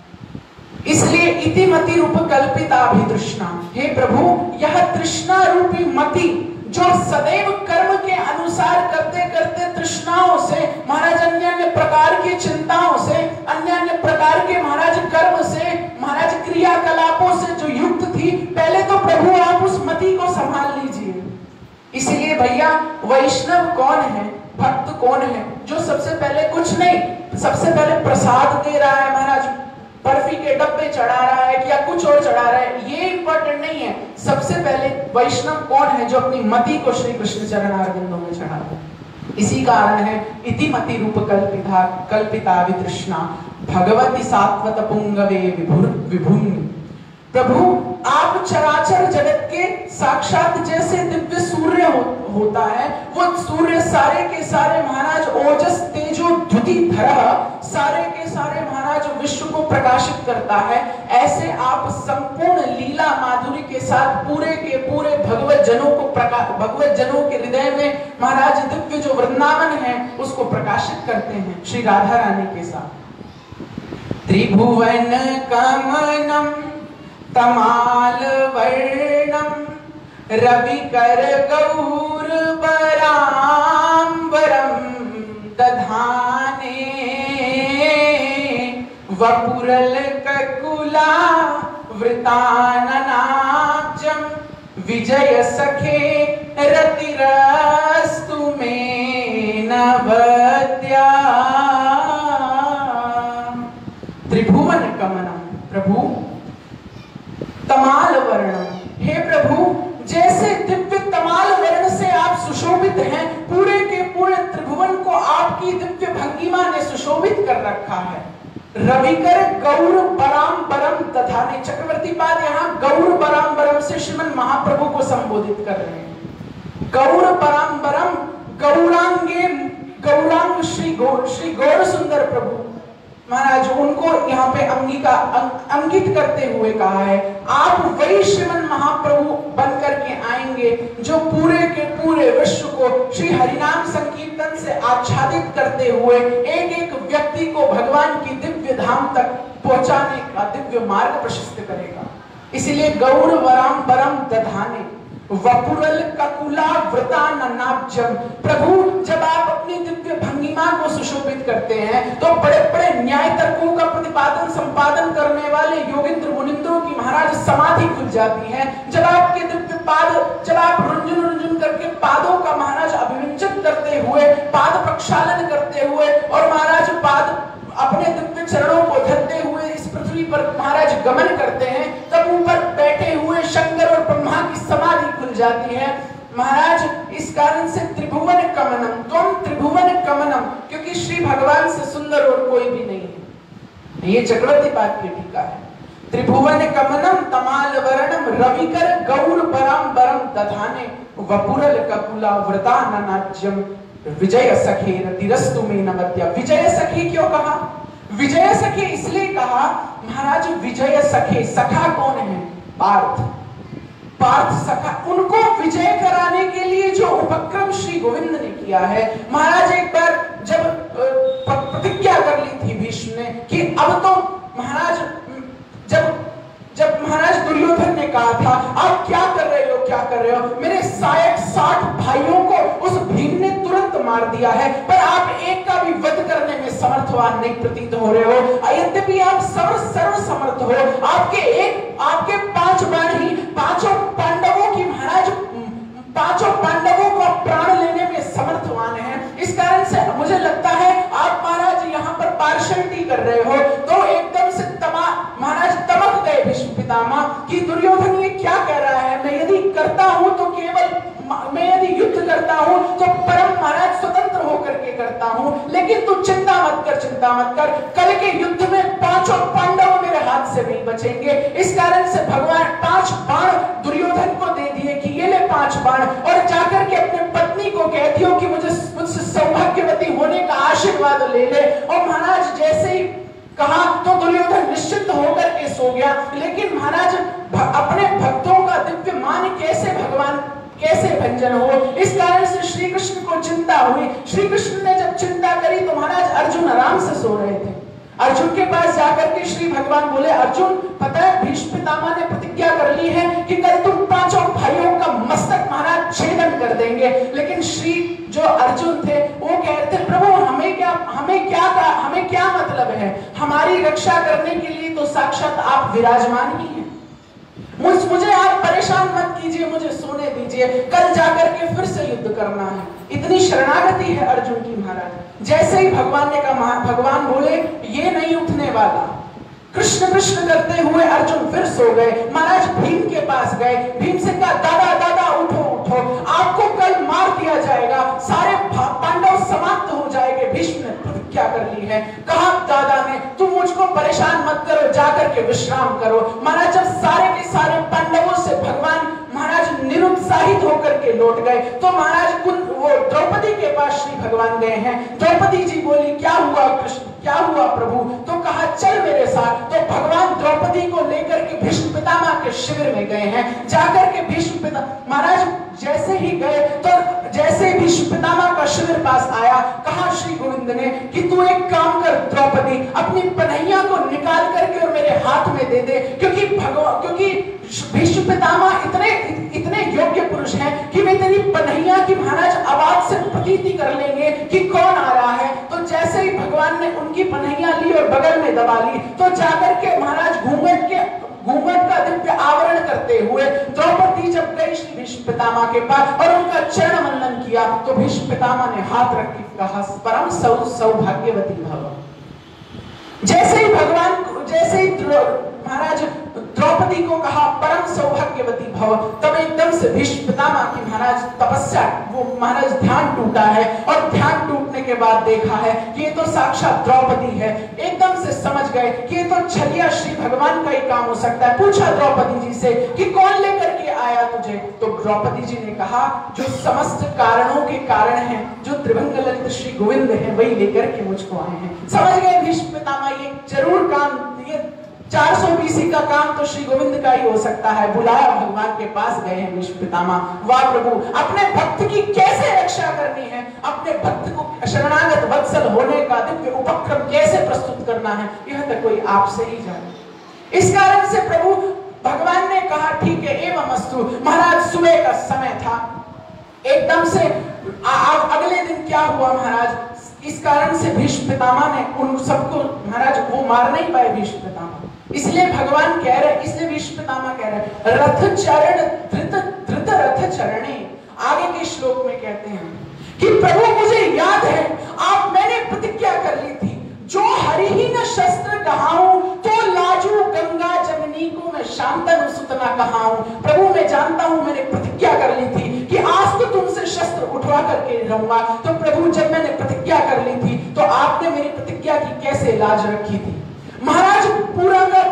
इसलिए इति मति रूप कल्पिता अभितृष्णा। हे प्रभु, यह तृष्णा रूपी मति जो सदैव कर्म के अनुसार करते करते तृष्णाओं से, महाराज अन्य प्रकार की चिंताओं से, अन्य प्रकार के महाराज कर्म से, महाराज क्रियाकलापों से जो युक्त थी, पहले तो प्रभु आप उस मति को संभाल लीजिए। इसलिए भैया वैष्णव कौन है, भक्त कौन है, जो सबसे पहले कुछ नहीं, सबसे पहले प्रसाद दे रहा है, महाराज बर्फी के डब्बे चढ़ा रहा है या कुछ और चढ़ा रहा है, ये इंपॉर्टेंट नहीं है। सबसे पहले वैष्णव कौन है, जो अपनी मति को श्री कृष्ण चरणारविंदों में चढ़ाता है। इसी कारण है इति मति रूप कल्पिता वितृष्णा भगवती सात्वत पुंगवे विभुन्नि। प्रभु आप चराचर जगत के साक्षात जैसे दिव्य सूर्य होता है, वो सूर्य सारे के सारे महाराज ओजस तेजो द्युति धरा सारे के सारे महाराज विश्व को प्रकाशित करता है। ऐसे आप संपूर्ण लीला माधुरी के साथ पूरे के पूरे भगवत जनों के हृदय में महाराज दिव्य जो वृंदावन है उसको प्रकाशित करते हैं श्री राधा रानी के साथ। त्रिभुवन कमनम तमाल वर्णम रविकर गौर बराम्बरम दधाने वपुरल ककुला वृताननाब्जम विजय सखे रतिरस्तु मे नवद्या। त्रिभुवन कमनम, प्रभु तमाल वर्णम, हे प्रभु जैसे दिव्य तमाल वर्ण से आप सुशोभित हैं, पूरे के पूरे त्रिभुवन को आपकी दिव्य भंगिमा ने सुशोभित कर रखा है। रविकर गौर बराम्बरम दधाने, चक्रवर्ती पाद यहाँ गौर बराम्बरम से श्रीमन महाप्रभु को संबोधित कर रहे हैं। गौर बराम्बरम, गौरांगे गौरांग श्री गौर सुंदर प्रभु महाराज, उनको यहाँ पे अंकित करते हुए कहा है आप वही श्रीमन महाप्रभु बनकर के आएंगे जो पूरे के पूरे विश्व को श्री हरिनाम संकीर्तन से आच्छादित करते हुए एक एक व्यक्ति को भगवान की दिव्य धाम तक पहुंचाने का दिव्य मार्ग प्रशस्त करेगा। इसलिए गौर वराम्बरम दधाने वपुरल ककुला वृताननाब्जम, प्रभु जब आप अपनी दिव्य भंगिमा को सुशोभित करते हैं तो बड़े बड़े न्याय तर्कों का प्रतिपादन संपादन करने वाले योगिंद्र मुनिंद्रों की महाराज समाधि खुल जाती है। जब आपके दिव्य पाद, जब आप रुंझुन करके पादों का महाराज अभिव्यंजन करते हुए, पाद प्रक्षालन करते हुए और महाराज पाद अपने दिव्य चरणों को धरते हुए इस पृथ्वी पर महाराज गमन करते हैं, तब ऊपर बैठे हुए शंकर और ब्रह्मा की समाधि खुल जाती है महाराज। इस कारण से त्रिभुवन कमनम, तुम त्रिभुवन कमनम, क्योंकि श्री भगवान से सुंदर और कोई भी नहीं है। ये चक्रवर्ती पाद की टीका है। त्रिभुवन कमनम तमाल वर्णम रविकर गौर बराम्बरम दधाने वपुरल ककुला वृताननाज्यम विजय सखे रतिरस्तु मे नमत्या। विजय सखी क्यों कहा? विजय सखे इसलिए कहा महाराज, विजय सखे, सखा कौन है? पार्थ। पार्थ सखा, उनको विजय कराने के लिए जो उपक्रम श्री गोविंद ने किया है महाराज। एक बार जब प्रतिज्ञा कर ली थी भीष्म ने कि अब तो महाराज, जब महाराज दुर्योधन ने कहा था आप क्या कर रहे हो, क्या कर रहे हो, मेरे 60 भाइयों को उस भीम ने तुरंत मार दिया है, पर आप एक का भी वध करने में समर्थवान नहीं प्रतीत हो रहे हो। यद्यपि आप सर्व समर्थ हो, आपके 5 बाण ही पांचों पांडवों की महाराज, पांचों पांडवों को प्राण लेने में समर्थवान है। इस कारण से मुझे लगता है आप महाराज यहाँ पर पार्शलिटी कर रहे हो। तो एकदम से महाराज तमक गए भीष्म पितामह कि दुर्योधन ये क्या कह रहा है, मैं यदि करता हूं तो केवल, मैं यदि युद्ध करता हूं तो परम महाराज स्वतंत्र होकर के करता हूं, लेकिन तू चिंता मत कर, कल के युद्ध में 5 पांडव मेरे हाथ से नहीं बचेंगे। इस कारण से भगवान 5 बाण दुर्योधन को दे दिए कि ये ले 5 बाण, और जाकर के अपने पत्नी को कहती हो कि मुझसे सौभाग्यवती होने का आशीर्वाद ले ले। और महाराज जैसे ही कहा तो दुर्योधन निश्चिंत होकर के सो गया। लेकिन महाराज अपने भक्तों का दिव्य मान कैसे भंजन हो, इस कारण से श्री कृष्ण को चिंता हुई। श्री कृष्ण ने जब चिंता करी तो महाराज अर्जुन आराम से सो रहे थे। अर्जुन के पास जाकर के श्री भगवान बोले, अर्जुन पता है भीष्म पितामह ने प्रतिज्ञा कर ली है कि कल तुम 5 भाइयों का मस्तक महाराज छेदन कर देंगे। लेकिन श्री जो अर्जुन थे वो कह रहे थे प्रभु हमें क्या मतलब है, हमारी रक्षा करने के लिए तो साक्षात आप विराजमान ही हैं। मुझे आप परेशान मत कीजिए, मुझे सोने दीजिए, कल जाकर के फिर से युद्ध करना है। इतनी शरणागति है अर्जुन की महाराज। जैसे ही भगवान ने कहा, भगवान बोले ये नहीं उठने वाला। कृष्ण कृष्ण करते हुए अर्जुन फिर सो गए। महाराज भीम के पास गए, भीम से कहा दादा उठो, आपको कल मार दिया जाएगा, सारे पांडव समाप्त हो जाएंगे। भीष्म ने प्रतिज्ञा कर ली है। कहा दादा ने तुम मुझको परेशान मत करो, जाकर के विश्राम करो। महाराज जब सारे के सारे पांडवों से भगवान महाराज निरुत्साहित होकर के लौट गए तो महाराज वो द्रौपदी के पास श्री भगवान गए हैं। द्रौपदी जी बोली क्या हुआ कृष्ण, क्या हुआ प्रभु? तो कहा चल मेरे साथ। तो भगवान द्रौपदी को लेकर शिविर में गए हैं। जाकर के भीष्म पिता महाराज जैसे ही गए तो जैसे भीष्म पितामह का शिविर पास आया, कहा श्री गोविंद ने कि तू एक काम कर द्रौपदी, अपनी पनैया को निकाल करके और मेरे हाथ में दे दे, क्योंकि भीष्म पितामह इतने योग्य पुरुष हैं कि वे तेरी पनैया की महाराज आवाज से प्रतीति कर लेंगे कि कौन आ रहा है। तो जैसे ही भगवान ने उनकी पनैया ली और बगल में दबा ली, तो जाकर के महाराज घूंघट का दिव्य आवरण करते हुए द्रौपदी जब गई श्री भीष्म पितामह के पास और उनका चरण वंदन किया, तो भीष्म पितामह ने हाथ रख के कहा परम सौभाग्यवती भव। जैसे ही महाराज द्रौपदी को कहा परम सौभाग्यवती भव, तब एकदम से भीष्म पितामह की महाराज तपस्या वो महाराज ध्यान टूटा है और ध्यान टूटने के बाद देखा है कि ये तो साक्षात द्रौपदी है। एकदम से समझ गए कि ये तो छलिया श्री भगवान का ही काम हो सकता है। पूछा द्रौपदी जी से कि कौन लेकर के आया तुझे, तो द्रौपदी जी ने कहा जो समस्त कारणों के कारण हैं, जो त्रिभंग ललित श्री गोविंद हैं, वही लेकर के मुझको आए हैं। समझ गए भीष्म पितामह ये जरूर काम, ये 420 का काम तो श्री गोविंद का ही हो सकता है। बुलाया भगवान के पास गए हैं भीष्म पितामह, वाह प्रभु अपने भक्त की कैसे रक्षा करनी है, अपने भक्त को शरणागत वत्सल होने का दिव्य उपक्रम कैसे प्रस्तुत करना है, यह तो कोई आपसे ही जाने। इस कारण से प्रभु भगवान ने कहा ठीक है एवं अस्तु। महाराज सुबह का समय था, एकदम से अगले दिन क्या हुआ महाराज, इस कारण से भीष्म पितामह ने उन सबको महाराज वो मार नहीं पाए भीष्म पितामह, इसलिए भगवान कह रहे, इसलिए भीष्म पितामह कह रहे रथ चरण धृत रथ चरणे। आगे के श्लोक में कहते हैं कि प्रभु मुझे याद है मैंने प्रतिज्ञा कर ली थी, जो हरिहीन शस्त्र कहाऊं तो लाजू गंगा जननी को मैं शांतनु सुतना कहाऊं। प्रभु मैं जानता हूं मैंने प्रतिज्ञा कर ली थी कि आज तो तुमसे शस्त्र उठवा करके रहूंगा। तो प्रभु जब मैंने प्रतिज्ञा कर ली थी तो आपने मेरी प्रतिज्ञा की कैसे लाज रखी थी। महाराज पूरा का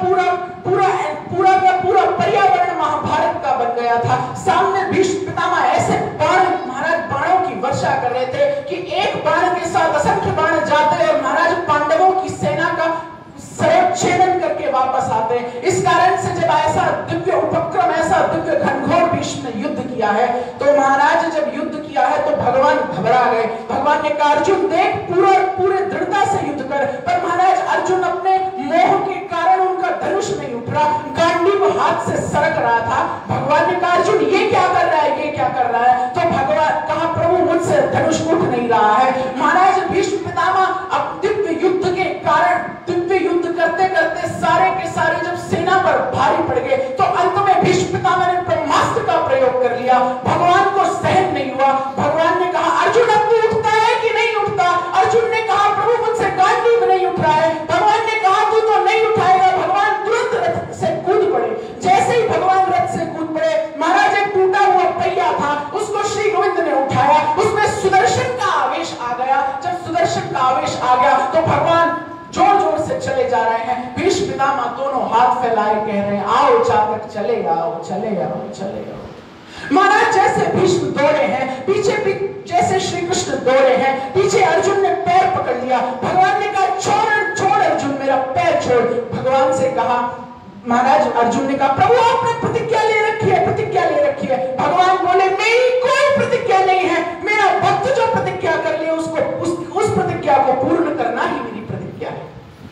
पूरा पर्यावरण महाभारत का बन गया था। सामने भीष्म पितामह ऐसे बाणों की वर्षा कर रहे थे कि एक बाण के साथ असंख्य बाण जाते और महाराज पांडवों की सेना का छेदन करके वापस आते। इस कारण से जब ऐसा दिव्य उपक्रम, ऐसा दिव्य घनघोर भीष्म ने युद्ध किया है, तो महाराज जब युद्ध किया है तो भगवान घबरा गए। भगवान ने कहा अर्जुन देख पूरे दृढ़ता से युद्ध कर, पर महाराज अर्जुन अपने मोह के कारण उनका धनुष नहीं उठ रहा, गांडीव हाथ से सरक रहा था। भगवान ने कहा अर्जुन ये क्या कर रहा है, ये क्या कर रहा है। तो भगवान कहा प्रभु मुझसे धनुष उठ नहीं रहा है। महाराज भीष्म पितामह अब दिव्य युद्ध के कारण दिव्य युद्ध करते करते सारे के सारे जब सेना पर भारी पड़ गए, तो अंत में भीष्म पितामह ने ब्रह्मास्त्र का प्रयोग कर लिया। भगवान को सहन नहीं हुआ। भगवान ने कहा अर्जुन अब तू उठता है कि नहीं उठता। अर्जुन ने कहा प्रभु मुझसे गांडीव नहीं उठ रहा है। भगवान ने कहा तू तो नहीं उठाएगा। भगवान तुरंत रथ से कूद पड़े। जैसे ही भगवान रथ से कूद पड़े, महाराज एक टूटा हुआ पहिया था, उसको श्री गोविंद ने उठाया। उसमें सुदर्शन का आवेश आ गया। जब सुदर्शन का आवेश आ गया तो भगवान जोर जोर से चले जा रहे हैं। भीष्म पितामह दोनों हाथ फैलाए कह रहे हैं आओ चातक चले आओ, चले आओ, चले आओ। महाराज जैसे भीष्म दौड़े हैं, पीछे भी जैसे श्री कृष्ण दौड़े हैं, पीछे अर्जुन ने पैर पकड़ लिया। भगवान ने कहा छोड़ छोड़ अर्जुन, मेरा पैर छोड़। भगवान से कहा महाराज अर्जुन ने कहा प्रभु आपने प्रतिज्ञा ले रखी है, प्रतिज्ञा ले रखी है। भगवान बोले मेरी कोई प्रतिज्ञा नहीं है, मेरा भक्त जो प्रतिज्ञा कर ले उसको उस प्रतिज्ञा को पूर्ण करना ही मेरी प्रतिज्ञा है।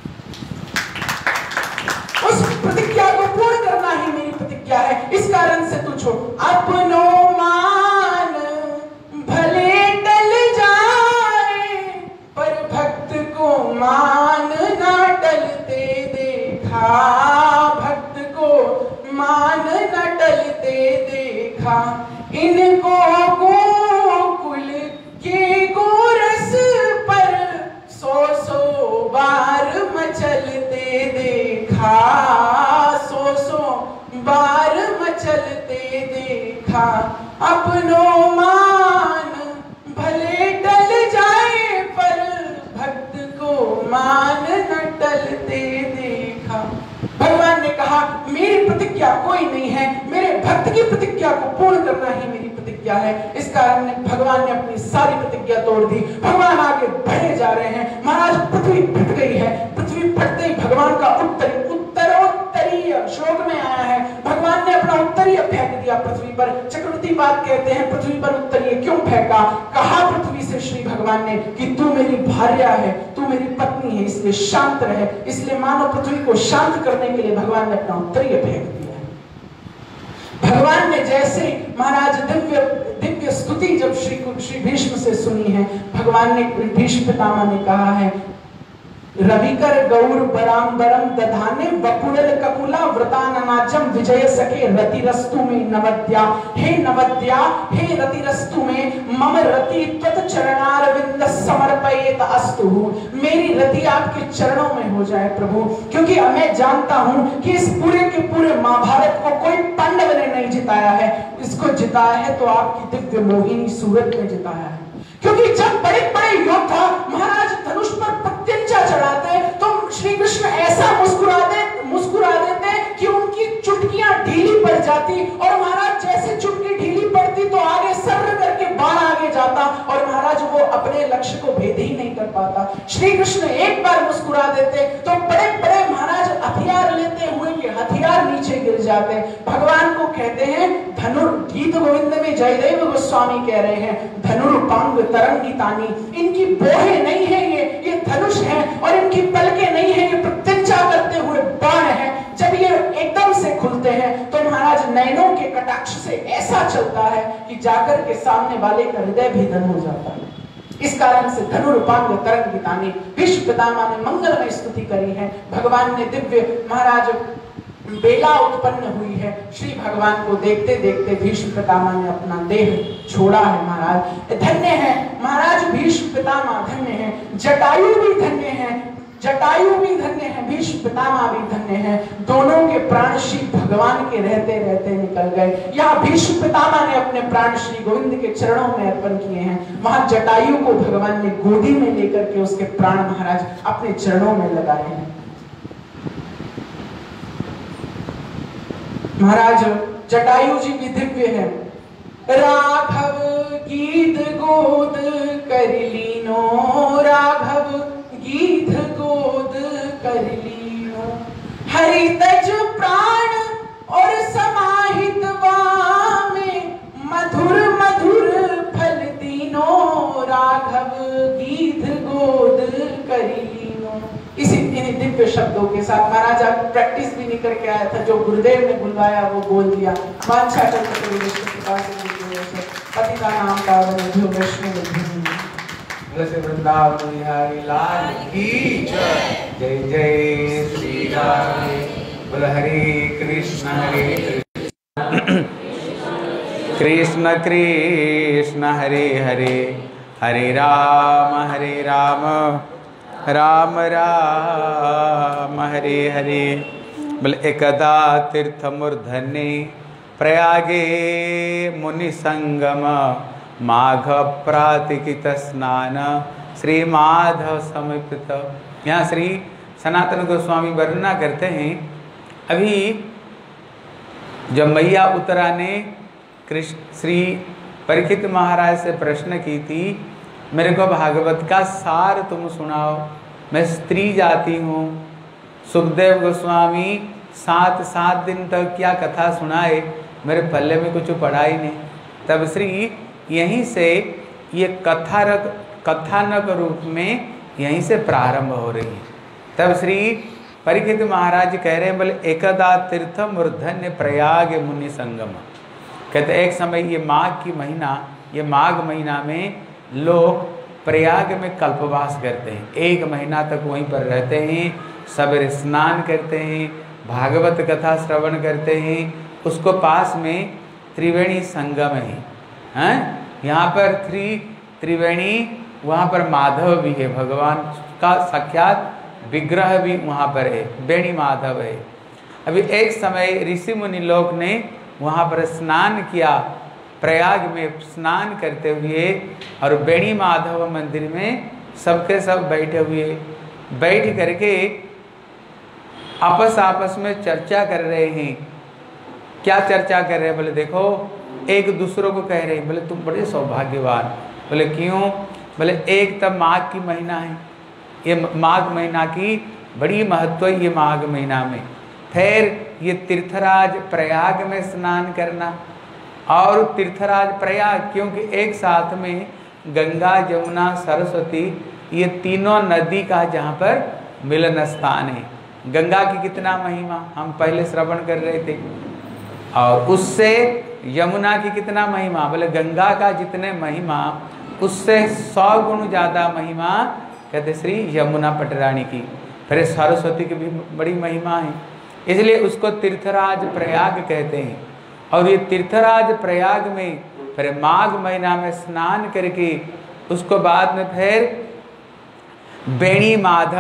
उस प्रतिज्ञा को पूर्ण करना ही मेरी प्रतिज्ञा है। इस कारण से तू छोड़। अपनो मान भले टल जाए, पर भक्त को मान ना टलते देखा। भक्त को मान न टलते देखा। इनको गोकुल के गोरस पर 100 बार मचलते देखा। 100 बार मचलते देखा। अपनो मान भले टल जाए, पर भक्त को मान न टलते देखा। भगवान ने कहा मेरी प्रतिज्ञा कोई नहीं है, मेरे भक्त की प्रतिज्ञा को पूर्ण करना ही मेरी प्रतिज्ञा है। इस कारण भगवान ने अपनी सारी प्रतिज्ञा तोड़ दी। भगवान आगे बढ़े जा रहे हैं। महाराज पृथ्वी फट गई है। पृथ्वी फटते ही भगवान का उत्तरीय श्लोक में आया है। भगवान ने अपना उत्तरीय फेंक दिया पृथ्वी पर। चक्रवर्तीपाद कहते हैं पृथ्वी पर उत्तरीय क्यों फेंका? कहा पृथ्वी से श्री भगवान ने कि तू मेरी भार्या है, तू मेरी पत्नी है, इसलिए शांत रहे। इसलिए मानो पृथ्वी को शांत करने के लिए भगवान ने अपना उत्तरीय फेंक दिया। भगवान ने जैसे महाराज दिव्य स्तुति जब श्री भीष्म से सुनी है, भगवान ने भीष्म पितामह ने कहा है, रविकर गौर बराम्बरम दधाने वपुरल ककुला व्रताननाचम विजय सके रतिरस्तु में नवद्या। हे नवद्या, हे रतिरस्तु में मम रति त्वत चरणारविंद समर्पयेत अस्तु। मेरी रति आपके चरणों में हो जाए प्रभु, क्योंकि मैं जानता हूं कि इस पूरे के पूरे महाभारत को कोई पांडव ने नहीं जिताया है, इसको जिताया है तो आपकी दिव्य मोहिनी सूरत ने जिताया है। क्योंकि जब बड़े बड़े योद्धा महाराज धनुष पर प्रत्यंचा चढ़ाते तो श्री कृष्ण ऐसा मुस्कुरा देते कि उनकी चुटकियां ढीली पड़ जाती, और महाराज जैसे चुटकी ढीली पड़ती तो आगे सर्र करके बाण आगे जाता, और महाराज वो अपने लक्ष्य को भेद ही नहीं कर पाता। श्री कृष्ण एक बार मुस्कुरा देते तो बड़े बड़े महाराज हथियार लेते हुए के हथियार नीचे गिर जाते। भगवान को कहते हैं गीत गोविंद में जयदेव गोस्वामी कह रहे हैं, धनुर्पांग तरंगितानी। इनकी बोहे नहीं है, ये धनुष है, और इनकी पलके नहीं है, ये प्रत्यंचा करते हुए बाण है। जब ये एकदम से खुलते हैं तो महाराज नयनों के कटाक्ष से ऐसा चलता है कि जाकर के सामने वाले का हृदय भी धन हो जाता है। इस कारण से धनुर्पांग तरंगितानी भीष्म पितामह ने मंगलमय स्तुति करी है। भगवान ने दिव्य महाराज बेला उत्पन्न हुई है। श्री भगवान को देखते देखते भीष्म पितामह ने अपना देह छोड़ा है। महाराज धन्य है, महाराज भीष्म पितामह धन्य है, जटायु भी धन्य है, जटायु भी धन्य है, भीष्म पितामह भी धन्य है। दोनों के प्राण श्री भगवान के रहते रहते निकल गए। यहाँ भीष्म पितामह ने अपने प्राण श्री गोविंद के चरणों में अर्पण किए हैं, वहां जटायु को भगवान ने गोदी में लेकर के उसके प्राण महाराज अपने चरणों में लगाए हैं। महाराज जटायु जी भी दिव्य है। राघव गीत गोद कर लीनो, राघव गीत गोद कर लीनो, हरि तज प्राण और समाहित वामे, मधुर मधुर फल दीनो, राघव गीत गोद कर लीनो। इसी इन दिव्य शब्दों के साथ महाराज आप प्रैक्टिस भी नहीं करके आया था, जो गुरुदेव ने बुलवाया वो बोल दिया। वांछा कल्पतरु कृपा से पति का नाम पावन जो वैष्णव तुलसी वृंदावन बिहारी लाल की जय। जय जय श्री राम। बोल हरे कृष्ण कृष्ण कृष्ण हरे हरे, हरे राम राम राम हरे हरे। बोले एकदा तीर्थमूर्धन्ये प्रयागे मुनि संगम, माघ प्रातिकित स्नान श्री माधव समीपित। यहाँ श्री सनातन गोस्वामी वर्णना करते हैं, अभी जब मैया उत्तरा ने कृष्ण श्री परीक्षित महाराज से प्रश्न की थी, मेरे को भागवत का सार तुम सुनाओ, मैं स्त्री जाती हूँ। सुखदेव गोस्वामी 7 दिन तक क्या कथा सुनाए, मेरे पल्ले में कुछ पड़ा ही नहीं। तब श्री यहीं से ये कथानक रूप में यहीं से प्रारंभ हो रही है। तब श्री परीक्षित महाराज कह रहे हैं, बोले एकदा तीर्थ मूर्धन्य प्रयाग मुनि संगम। कहते एक समय ये माघ महीना में लोग प्रयाग में कल्पवास करते हैं, 1 महीना तक वहीं पर रहते हैं, सवेरे स्नान करते हैं, भागवत कथा श्रवण करते हैं। उसको पास में त्रिवेणी संगम है, यहाँ पर त्रिवेणी, वहाँ पर माधव भी है, भगवान का साक्षात विग्रह भी वहाँ पर है, बेणी माधव है। अभी एक समय ऋषि मुनि लोग ने वहाँ पर स्नान किया, प्रयाग में स्नान करते हुए, और बेणी माधव मंदिर में सबके सब बैठे हुए, बैठ करके आपस में चर्चा कर रहे हैं। क्या चर्चा कर रहे हैं? बोले देखो, एक दूसरों को कह रहे हैं, बोले तुम बड़े सौभाग्यवान। बोले क्यों? बोले एक तब माघ की महीना है, ये माघ महीना की बड़ी महत्व है। ये माघ महीना में फिर ये तीर्थराज प्रयाग में स्नान करना। और तीर्थराज प्रयाग क्योंकि एक साथ में गंगा यमुना सरस्वती ये तीनों नदी का जहाँ पर मिलन स्थान है। गंगा की कितना महिमा हम पहले श्रवण कर रहे थे, और उससे यमुना की कितना महिमा, बोले गंगा का जितने महिमा उससे 100 गुण ज़्यादा महिमा कहते श्री यमुना पटरानी की। फिर सरस्वती की भी बड़ी महिमा है, इसलिए उसको तीर्थराज प्रयाग कहते हैं। और ये तीर्थराज प्रयाग में फिर माघ महीना में स्नान करके उसको बाद में फिर बेणी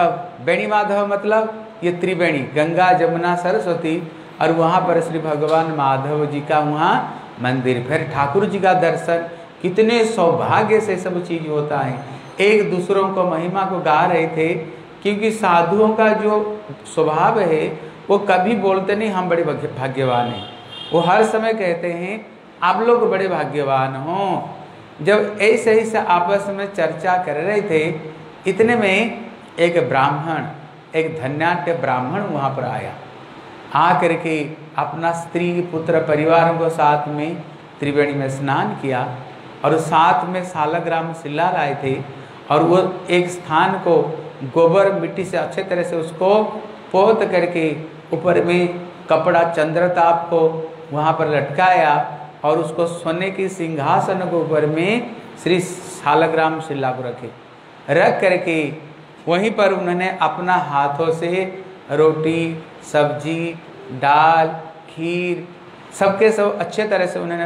माधव मतलब ये त्रिवेणी गंगा यमुना सरस्वती, और वहाँ पर श्री भगवान माधव जी का वहाँ मंदिर, फिर ठाकुर जी का दर्शन। कितने सौभाग्य से सब चीज होता है। एक दूसरों को महिमा को गा रहे थे, क्योंकि साधुओं का जो स्वभाव है वो कभी बोलते नहीं हम बड़े भाग्यवान हैं, वो हर समय कहते हैं आप लोग बड़े भाग्यवान हो। जब ऐसे ही से आपस में चर्चा कर रहे थे, इतने में एक ब्राह्मण, एक धन्याढ्य ब्राह्मण वहाँ पर आया, आकर के अपना स्त्री पुत्र परिवारों को साथ में त्रिवेणी में स्नान किया, और साथ में सालग्राम शिला लाए थे, और वो एक स्थान को गोबर मिट्टी से अच्छे तरह से उसको पोत करके ऊपर में कपड़ा चंद्रताप को वहाँ पर लटकाया, और उसको सोने की सिंहासन के ऊपर में श्री सालग्राम शिला को रख करके वहीं पर उन्होंने अपना हाथों से रोटी सब्जी दाल खीर सबके सब अच्छे तरह से उन्होंने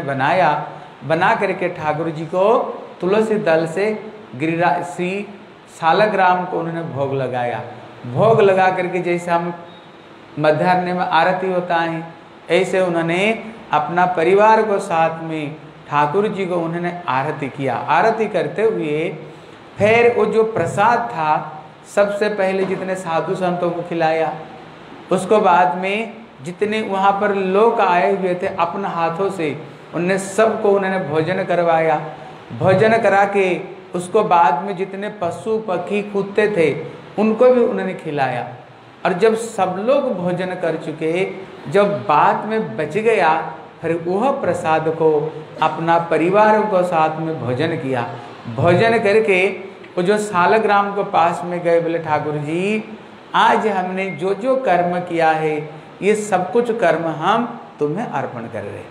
बना करके ठाकुर जी को तुलसी दल से गिरिराज श्री सालग्राम को उन्होंने भोग लगाया। भोग लगा करके जैसे हम मध्याह्न में आरती होता है, ऐसे उन्होंने अपना परिवार को साथ में ठाकुर जी को उन्होंने आरती किया। आरती करते हुए फिर वो जो प्रसाद था सबसे पहले जितने साधु संतों को खिलाया, उसको बाद में जितने वहाँ पर लोग आए हुए थे अपने हाथों से उन्हें सबको उन्होंने भोजन करवाया। भोजन करा के उसको बाद में जितने पशु पक्षी कूदते थे उनको भी उन्होंने खिलाया। और जब सब लोग भोजन कर चुके, जब बाद में बच गया, फिर वह प्रसाद को अपना परिवारों को साथ में भोजन किया। भोजन करके वो जो सालग्राम को पास में गए, बोले ठाकुर जी आज हमने जो जो कर्म किया है ये सब कुछ कर्म हम तुम्हें अर्पण कर रहे हैं।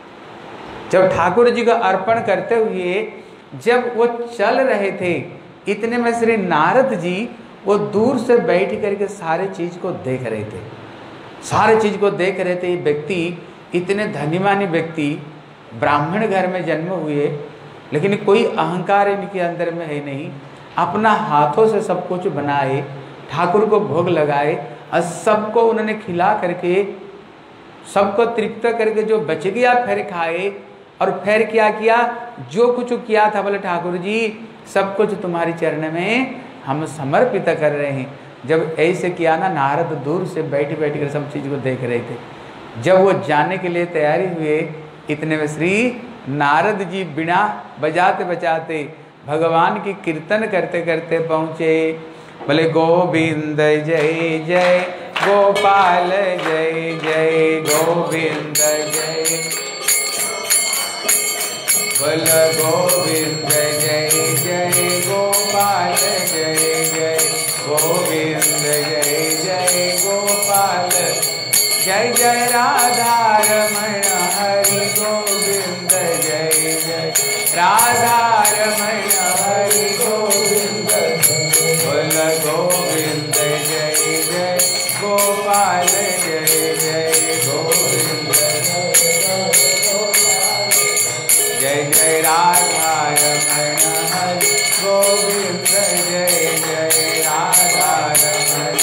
जब ठाकुर जी को अर्पण करते हुए जब वो चल रहे थे, इतने में श्री नारद जी वो दूर से बैठ करके सारे चीज को देख रहे थे। सारे चीज को देख रहे थे। व्यक्ति इतने धनीमानी व्यक्ति ब्राह्मण घर में जन्म हुए, लेकिन कोई अहंकार इनके अंदर में है नहीं। अपना हाथों से सब कुछ बनाए, ठाकुर को भोग लगाए और सबको उन्होंने खिला करके सबको तृप्त करके जो बच गया फिर खाए। और फिर क्या किया, जो कुछ किया था बोले ठाकुर जी सब कुछ तुम्हारे चरण में हम समर्पित कर रहे हैं। जब ऐसे किया ना, नारद दूर से बैठ कर सब चीज़ को देख रहे थे। जब वो जाने के लिए तैयारी हुए, इतने में श्री नारद जी बिना बजाते बजाते भगवान की कीर्तन करते करते पहुँचे। बोले गोविंद जय जय गोपाल जय जय गोविंद जय, बोल गोविंद जय जय गोपाल जय जय गोविंद जय जय गोपाल जय जय राधा रमण हरि गोविंद जय जय राधा रमण हरि गोविंद, बोल गोविंद जय जय गोपाल जय जय गोविंद जय जय राधा रमण हरि गोविंद जय जय राधा रमण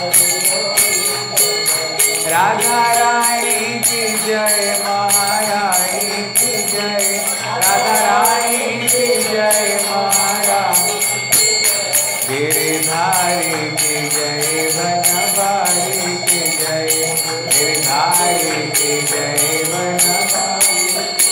राधा रानी की जय महारानी की जय, राधा रानी की जय महारानी, गिरधारी की जय बनवारी की जय, गिरधारी की जय बनवारी,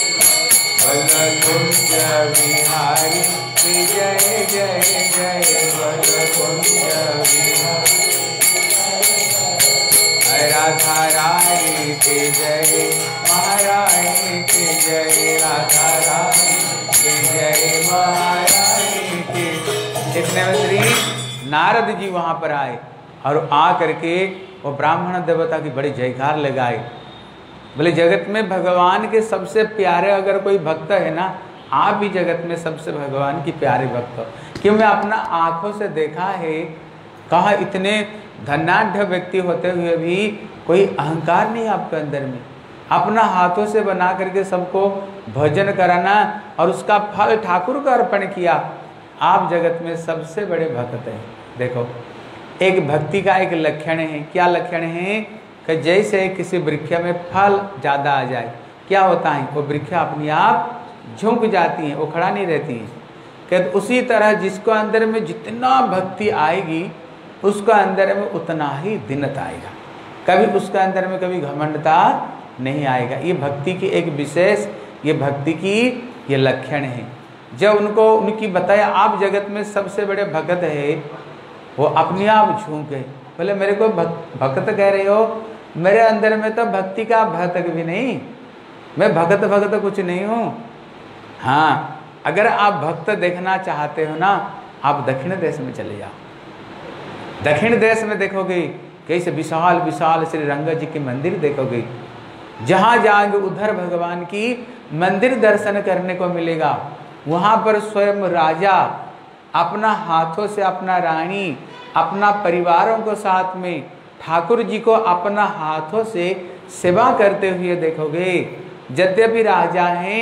कुंज बिहारी की जय जय जय, कुंज बिहारी राधा रानी की जय, महारानी की जय, राधा रानी की जय, महारानी की। इतने में श्री नारद जी वहाँ पर आए और आ करके वो ब्राह्मण देवता की बड़ी जयकार लगाए। बोले जगत में भगवान के सबसे प्यारे अगर कोई भक्त है ना, आप ही जगत में सबसे भगवान की प्यारे भक्त हो। क्यों मैं अपना आंखों से देखा है, कहा इतने धनाढ्य व्यक्ति होते हुए भी कोई अहंकार नहीं आपके अंदर में। अपना हाथों से बना करके सबको भोजन कराना और उसका फल ठाकुर को अर्पण किया। आप जगत में सबसे बड़े भक्त हैं। देखो एक भक्ति का एक लक्षण है। क्या लक्षण है कि जैसे किसी वृक्ष में फल ज़्यादा आ जाए, क्या होता है, वो वृक्ष अपने आप झुक जाती हैं, वो खड़ा नहीं रहती हैं। कि उसी तरह जिसको अंदर में जितना भक्ति आएगी उसका अंदर में उतना ही दिनता आएगा। कभी उसका अंदर में कभी घमंडता नहीं आएगा। ये भक्ति की एक विशेष, ये भक्ति की ये लक्षण है। जब उनको उनकी बताया आप जगत में सबसे बड़े भक्त है, वो अपने आप झूम गए। बोले मेरे को भक्त कह रहे हो, मेरे अंदर में तो भक्ति का भक्त भी नहीं, मैं भगत कुछ नहीं हूँ। हाँ, अगर आप भक्त देखना चाहते हो ना, आप दक्षिण देश में चले जाओ। दक्षिण देश में देखोगे कैसे विशाल विशाल श्री रंग जी के मंदिर देखोगे। जहाँ जाओगे उधर भगवान की मंदिर दर्शन करने को मिलेगा। वहाँ पर स्वयं राजा अपना हाथों से अपना रानी अपना परिवारों को साथ में ठाकुर जी को अपना हाथों से सेवा करते हुए देखोगे। यद्यपि राजा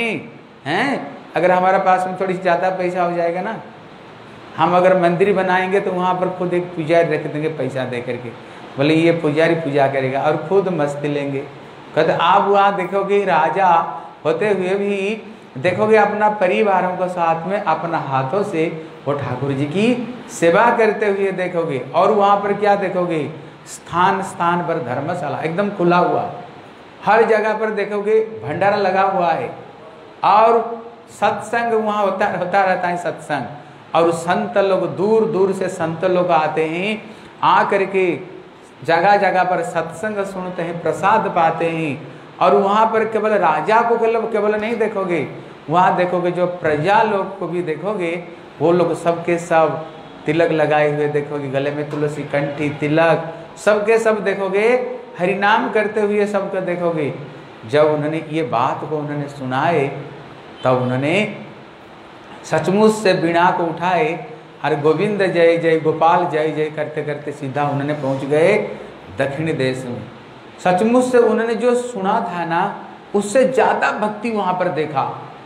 हैं, अगर हमारे पास में थोड़ी ज़्यादा पैसा हो जाएगा ना, हम अगर मंदिर बनाएंगे तो वहाँ पर खुद एक पुजारी रख देंगे पैसा दे करके। बोले ये पुजारी पूजा करेगा और खुद मस्ती लेंगे। कहते आप वहाँ देखोगे राजा होते हुए भी देखोगे अपना परिवारों को साथ में अपना हाथों से वो ठाकुर जी की सेवा करते हुए देखोगे। और वहाँ पर क्या देखोगे, स्थान स्थान पर धर्मशाला एकदम खुला हुआ, हर जगह पर देखोगे भंडारा लगा हुआ है और सत्संग वहाँ होता रहता है सत्संग। और संत लोग दूर दूर से संत लोग आते हैं, आ करके जगह जगह पर सत्संग सुनते हैं, प्रसाद पाते हैं। और वहाँ पर केवल राजा को केवल नहीं देखोगे, वहाँ देखोगे जो प्रजा लोग को भी देखोगे, वो लोग सबके सब तिलक लगाए हुए देखोगे, गले में तुलसी कंठी तिलक, सबके सब देखोगे हरिनाम करते हुए सबको देखोगे। जब उन्होंने ये बात को उन्होंने सुनाए तब उन्होंने सचमुच से बीणा को उठाए और गोविंद जय जय गोपाल जय जय करते करते सीधा उन्होंने पहुंच गए दक्षिण देश में। सचमुच से उन्होंने जो सुना था ना, उससे ज़्यादा भक्ति वहाँ पर देखा।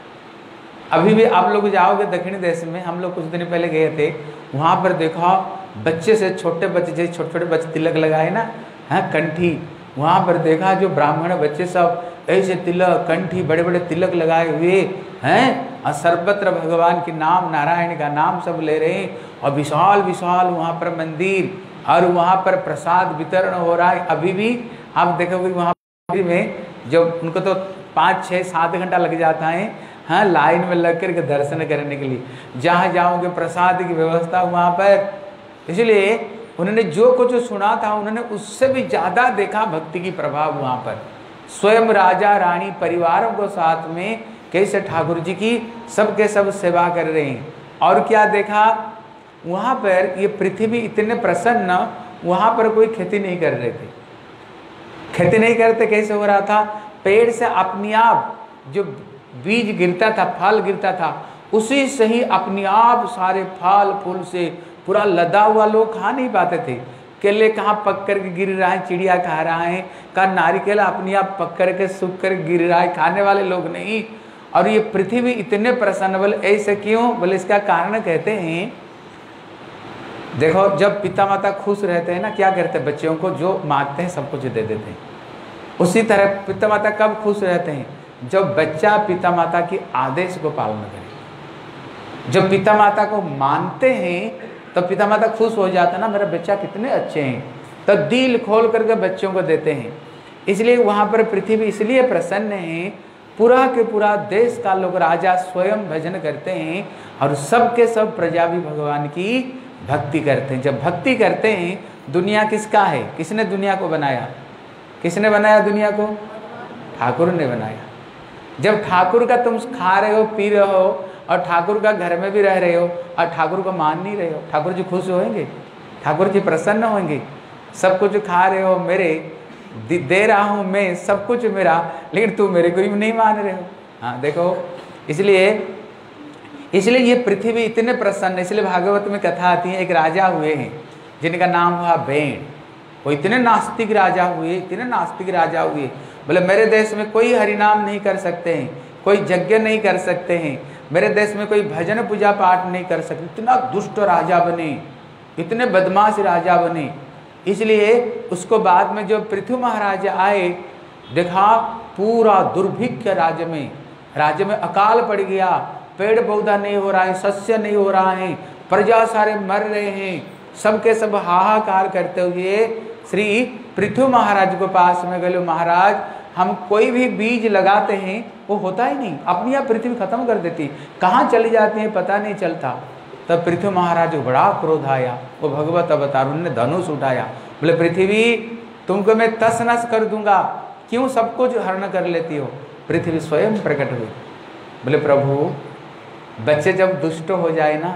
अभी भी आप लोग जाओगे दक्षिण देश में, हम लोग कुछ दिन पहले गए थे, वहाँ पर देखा बच्चे से छोटे बच्चे, जैसे छोटे छोटे बच्चे तिलक लगाए ना, हाँ कंठी, वहाँ पर देखा जो ब्राह्मण बच्चे सब ऐसे तिलक कंठी बड़े बड़े तिलक लगाए हुए हैं और सर्वत्र भगवान के नाम नारायण का नाम सब ले रहे हैं। और विशाल विशाल वहाँ पर मंदिर और वहाँ पर प्रसाद वितरण हो रहा है। अभी भी आप देखोगे वहाँ में जब उनको तो 5, 6, 7 घंटा लग जाता है, हाँ लाइन में लग कर के दर्शन करने के लिए। जहाँ जाओगे प्रसाद की व्यवस्था वहाँ पर। इसलिए उन्होंने जो कुछ सुना था उन्होंने उससे भी ज़्यादा देखा भक्ति की प्रभाव वहाँ पर। स्वयं राजा रानी परिवारों को साथ में कैसे ठाकुर जी की सबके सब सेवा कर रहे हैं। और क्या देखा वहाँ पर, ये पृथ्वी इतने प्रसन्न, वहाँ पर कोई खेती नहीं कर रहे थे। खेती नहीं करते कैसे हो रहा था, पेड़ से अपने आप जो बीज गिरता था, फल गिरता था, उसी से ही अपने आप सारे फल फूल से पूरा लदा हुआ लोग खा नहीं पाते थे। केले कहाँ पक कर के गिर रहा है, चिड़िया खा रहा है, कहाँ नारिकेल अपने आप पक कर के सूख कर गिर रहा है, खाने वाले लोग नहीं। और ये पृथ्वी इतने प्रसन्न, बोले ऐसे क्यों, बोले इसका कारण कहते हैं, देखो जब पिता माता खुश रहते हैं ना, क्या करते हैं, बच्चों को जो मांगते हैं सब कुछ दे देते हैं। उसी तरह पिता माता कब खुश रहते हैं, जब बच्चा पिता माता की आदेश को पालन करे। जब पिता माता को मानते हैं तो पिता माता खुश हो जाता है ना, मेरा बच्चा कितने अच्छे हैं, तो दिल खोल करके बच्चों को देते हैं। इसलिए वहाँ पर पृथ्वी इसलिए प्रसन्न है, पूरा के पूरा देश का लोग राजा स्वयं भजन करते हैं और सबके सब प्रजा भी भगवान की भक्ति करते हैं। जब भक्ति करते हैं, दुनिया किसका है, किसने दुनिया को बनाया, किसने बनाया दुनिया को? ठाकुर ने बनाया। जब ठाकुर का तुम खा रहे हो, पी रहे हो और ठाकुर का घर में भी रह रहे हो और ठाकुर को मान नहीं रहे हो, ठाकुर जी खुश होंगे? ठाकुर जी प्रसन्न होंगे? सब कुछ खा रहे हो, मेरे दे रहा हूँ मैं, सब कुछ मेरा, लेकिन तू मेरे को ही नहीं मान रहे हो। हाँ देखो, इसलिए ये पृथ्वी इतने प्रसन्न, इसलिए भागवत में कथा आती है, एक राजा हुए हैं जिनका नाम हुआ बेन। वो इतने नास्तिक राजा हुए, इतने नास्तिक राजा हुए, बोले मेरे देश में कोई हरिनाम नहीं कर सकते हैं, कोई यज्ञ नहीं कर सकते हैं, मेरे देश में कोई भजन पूजा पाठ नहीं कर सकते। इतना दुष्ट राजा बने, इतने बदमाश राजा बने। इसलिए उसको बाद में जो पृथु महाराज आए, देखा पूरा दुर्भिक्ष राज्य में अकाल पड़ गया, पेड़ पौधा नहीं हो रहा है, सस्य नहीं हो रहा है, प्रजा सारे मर रहे हैं, सबके सब हाहाकार करते हुए श्री पृथु महाराज को पास में गए, महाराज हम कोई भी बीज लगाते हैं वो होता ही नहीं, अपनी आप पृथ्वी खत्म कर देती, कहाँ चली जाती है पता नहीं चलता। तब पृथु महाराज को बड़ा क्रोध आया, वो भगवत अवतार, उन्होंने धनुष उठाया, बोले पृथ्वी तुमको मैं तस नस कर दूंगा, क्यों सब कुछ हरण कर लेती हो? पृथ्वी स्वयं प्रकट हुई, बोले प्रभु बच्चे जब दुष्ट हो जाए ना,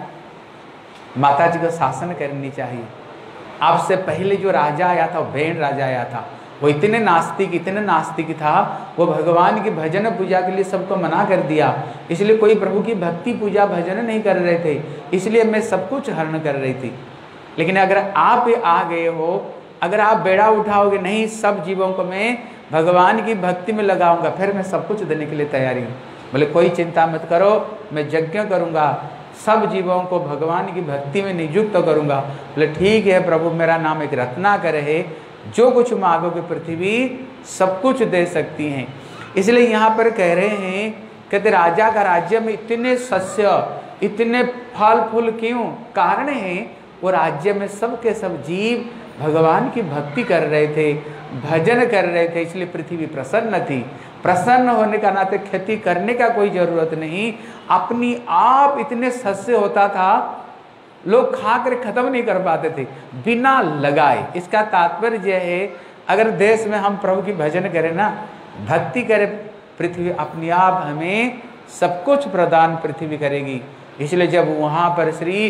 माता जी को शासन करनी चाहिए। आपसे पहले जो राजा आया था, बेन राजा आया था, वो इतने नास्तिक था, वो भगवान की भजन पूजा के लिए सबको मना कर दिया, इसलिए कोई प्रभु की भक्ति पूजा भजन नहीं कर रहे थे, इसलिए मैं सब कुछ हरण कर रही थी। लेकिन अगर आप आ गए हो, अगर आप बेड़ा उठाओगे, नहीं सब जीवों को मैं भगवान की भक्ति में लगाऊंगा, फिर मैं सब कुछ देने के लिए तैयारी हूँ। बोले कोई चिंता मत करो, मैं यज्ञ करूँगा, सब जीवों को भगवान की भक्ति में नियुक्त करूँगा। बोले ठीक है प्रभु, मेरा नाम एक रत्नाकर है, जो कुछ मांगोगे पृथ्वी सब कुछ दे सकती हैं। इसलिए यहाँ पर कह रहे हैं, कहते राजा का राज्य में इतने सस्य, इतने फल फूल क्यों? कारण है वो राज्य में सबके सब जीव भगवान की भक्ति कर रहे थे, भजन कर रहे थे, इसलिए पृथ्वी प्रसन्न थी। प्रसन्न होने का नाते खेती करने का कोई जरूरत नहीं, अपनी आप इतने सस्य होता था, लोग खा कर खत्म नहीं कर पाते थे बिना लगाए। इसका तात्पर्य यह है, अगर देश में हम प्रभु की भजन करें ना, भक्ति करें, पृथ्वी अपने आप हमें सब कुछ प्रदान पृथ्वी करेगी। इसलिए जब वहाँ पर श्री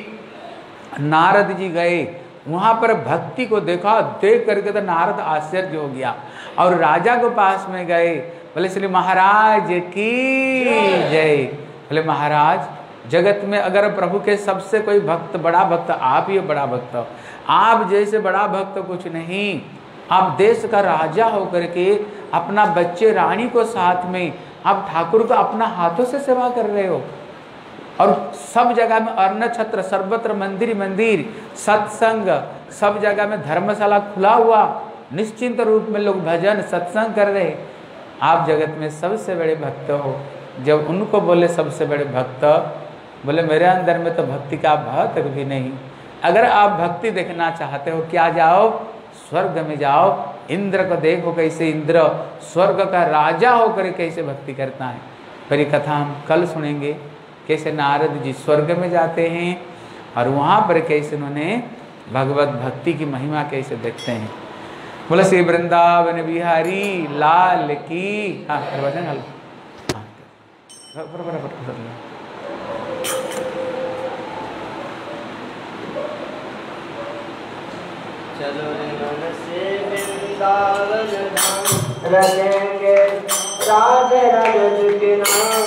नारद जी गए, वहाँ पर भक्ति को देखा, देख करके तो नारद आश्चर्य हो गया और राजा को पास में गए, बोले श्री महाराज की जय। बोले महाराज जगत में अगर प्रभु के सबसे कोई भक्त, बड़ा भक्त आप ही हो, बड़ा भक्त, आप जैसे बड़ा भक्त कुछ नहीं। आप देश का राजा होकर के अपना बच्चे रानी को साथ में आप ठाकुर को अपना हाथों से सेवा कर रहे हो, और सब जगह में अन्न छत्र, सर्वत्र मंदिर मंदिर, सत्संग, सब जगह में धर्मशाला खुला हुआ, निश्चिंत रूप में लोग भजन सत्संग कर रहे। आप जगत में सबसे बड़े भक्त हो। जब उनको बोले सबसे बड़े भक्त, बोले मेरे अंदर में तो भक्ति का भाव तक भी नहीं। अगर आप भक्ति देखना चाहते हो, क्या जाओ स्वर्ग में जाओ, इंद्र को देखो कैसे इंद्र स्वर्ग का राजा होकर कैसे भक्ति करता है। पर ये कथा हम कल सुनेंगे, कैसे नारद जी स्वर्ग में जाते हैं और वहाँ पर कैसे उन्होंने भगवत भक्ति की महिमा कैसे देखते हैं। बोले श्री वृंदावन बिहारी लाल की। हाँ वचन हल, चलो रे मन से वृंदावन धाम, रखेंगे राज रजत के नाम,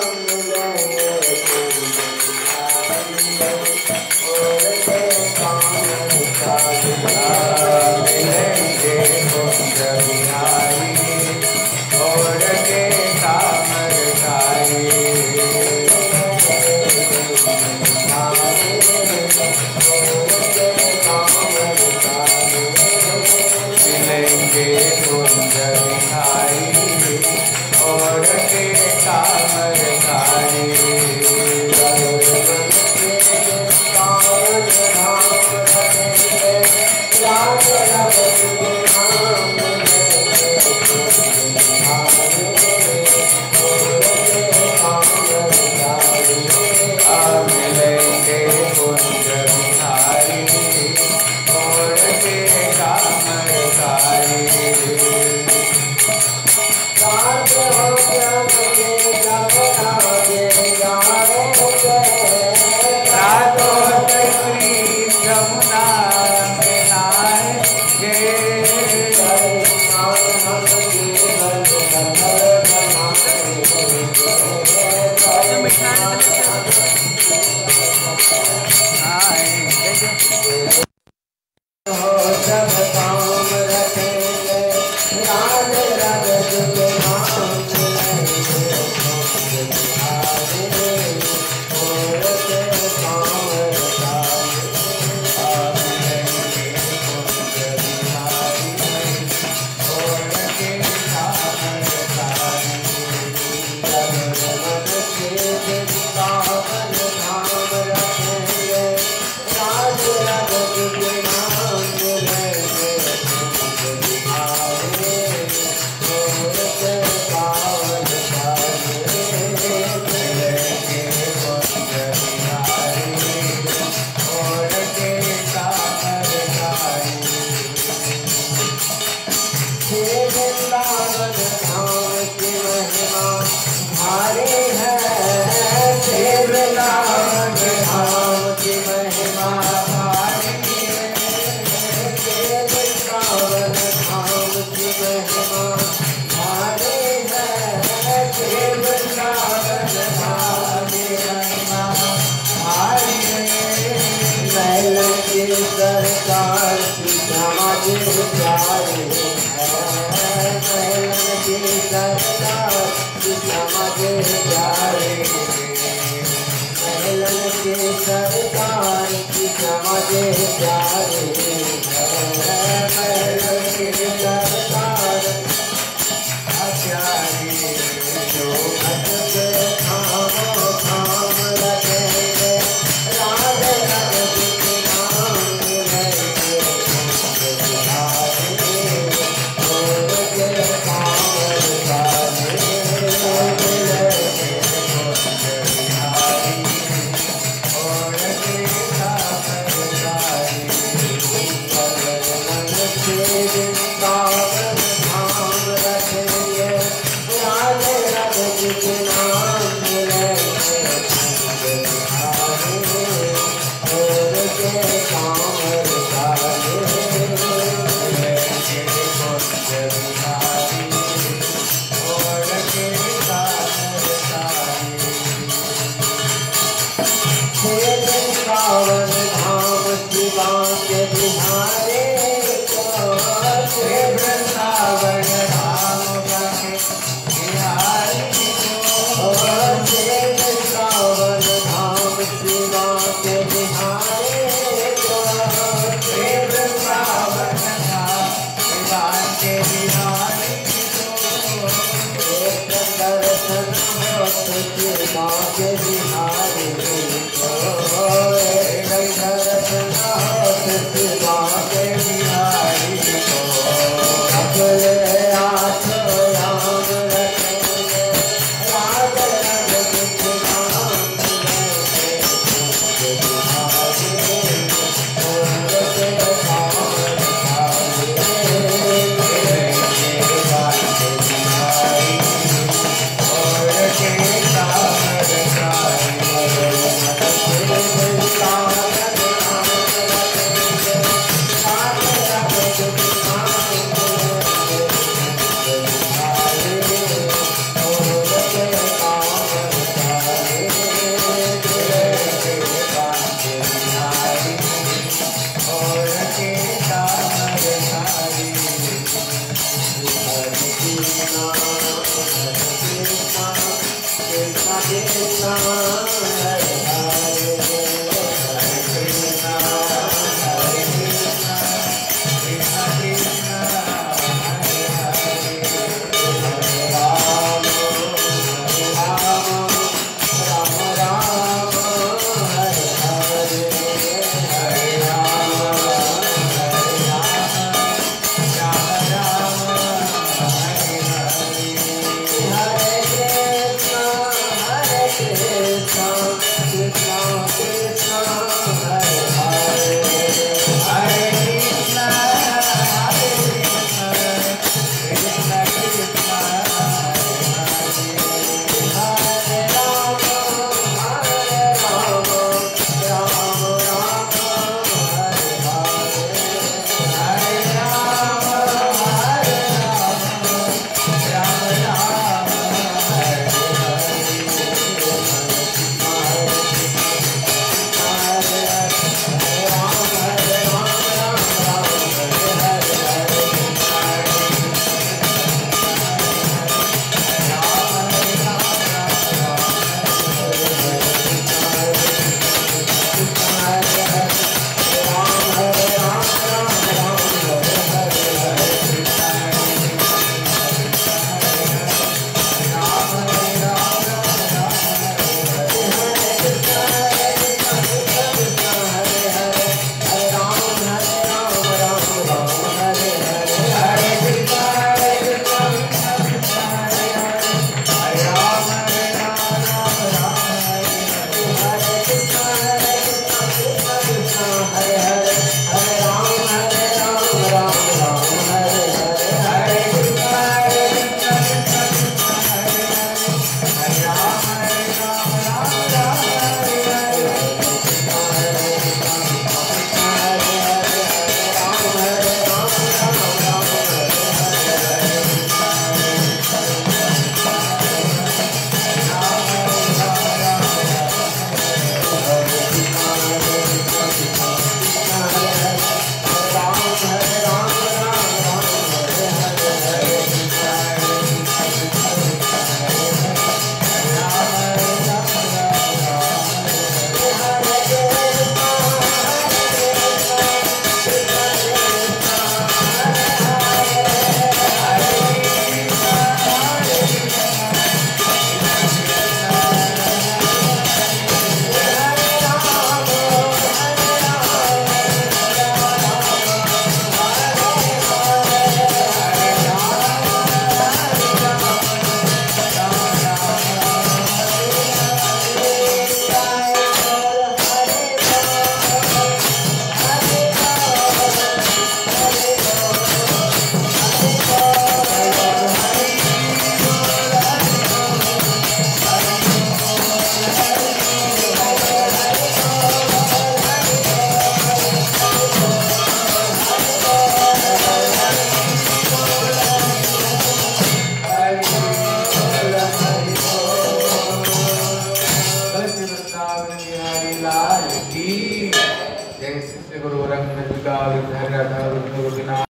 हरे हरे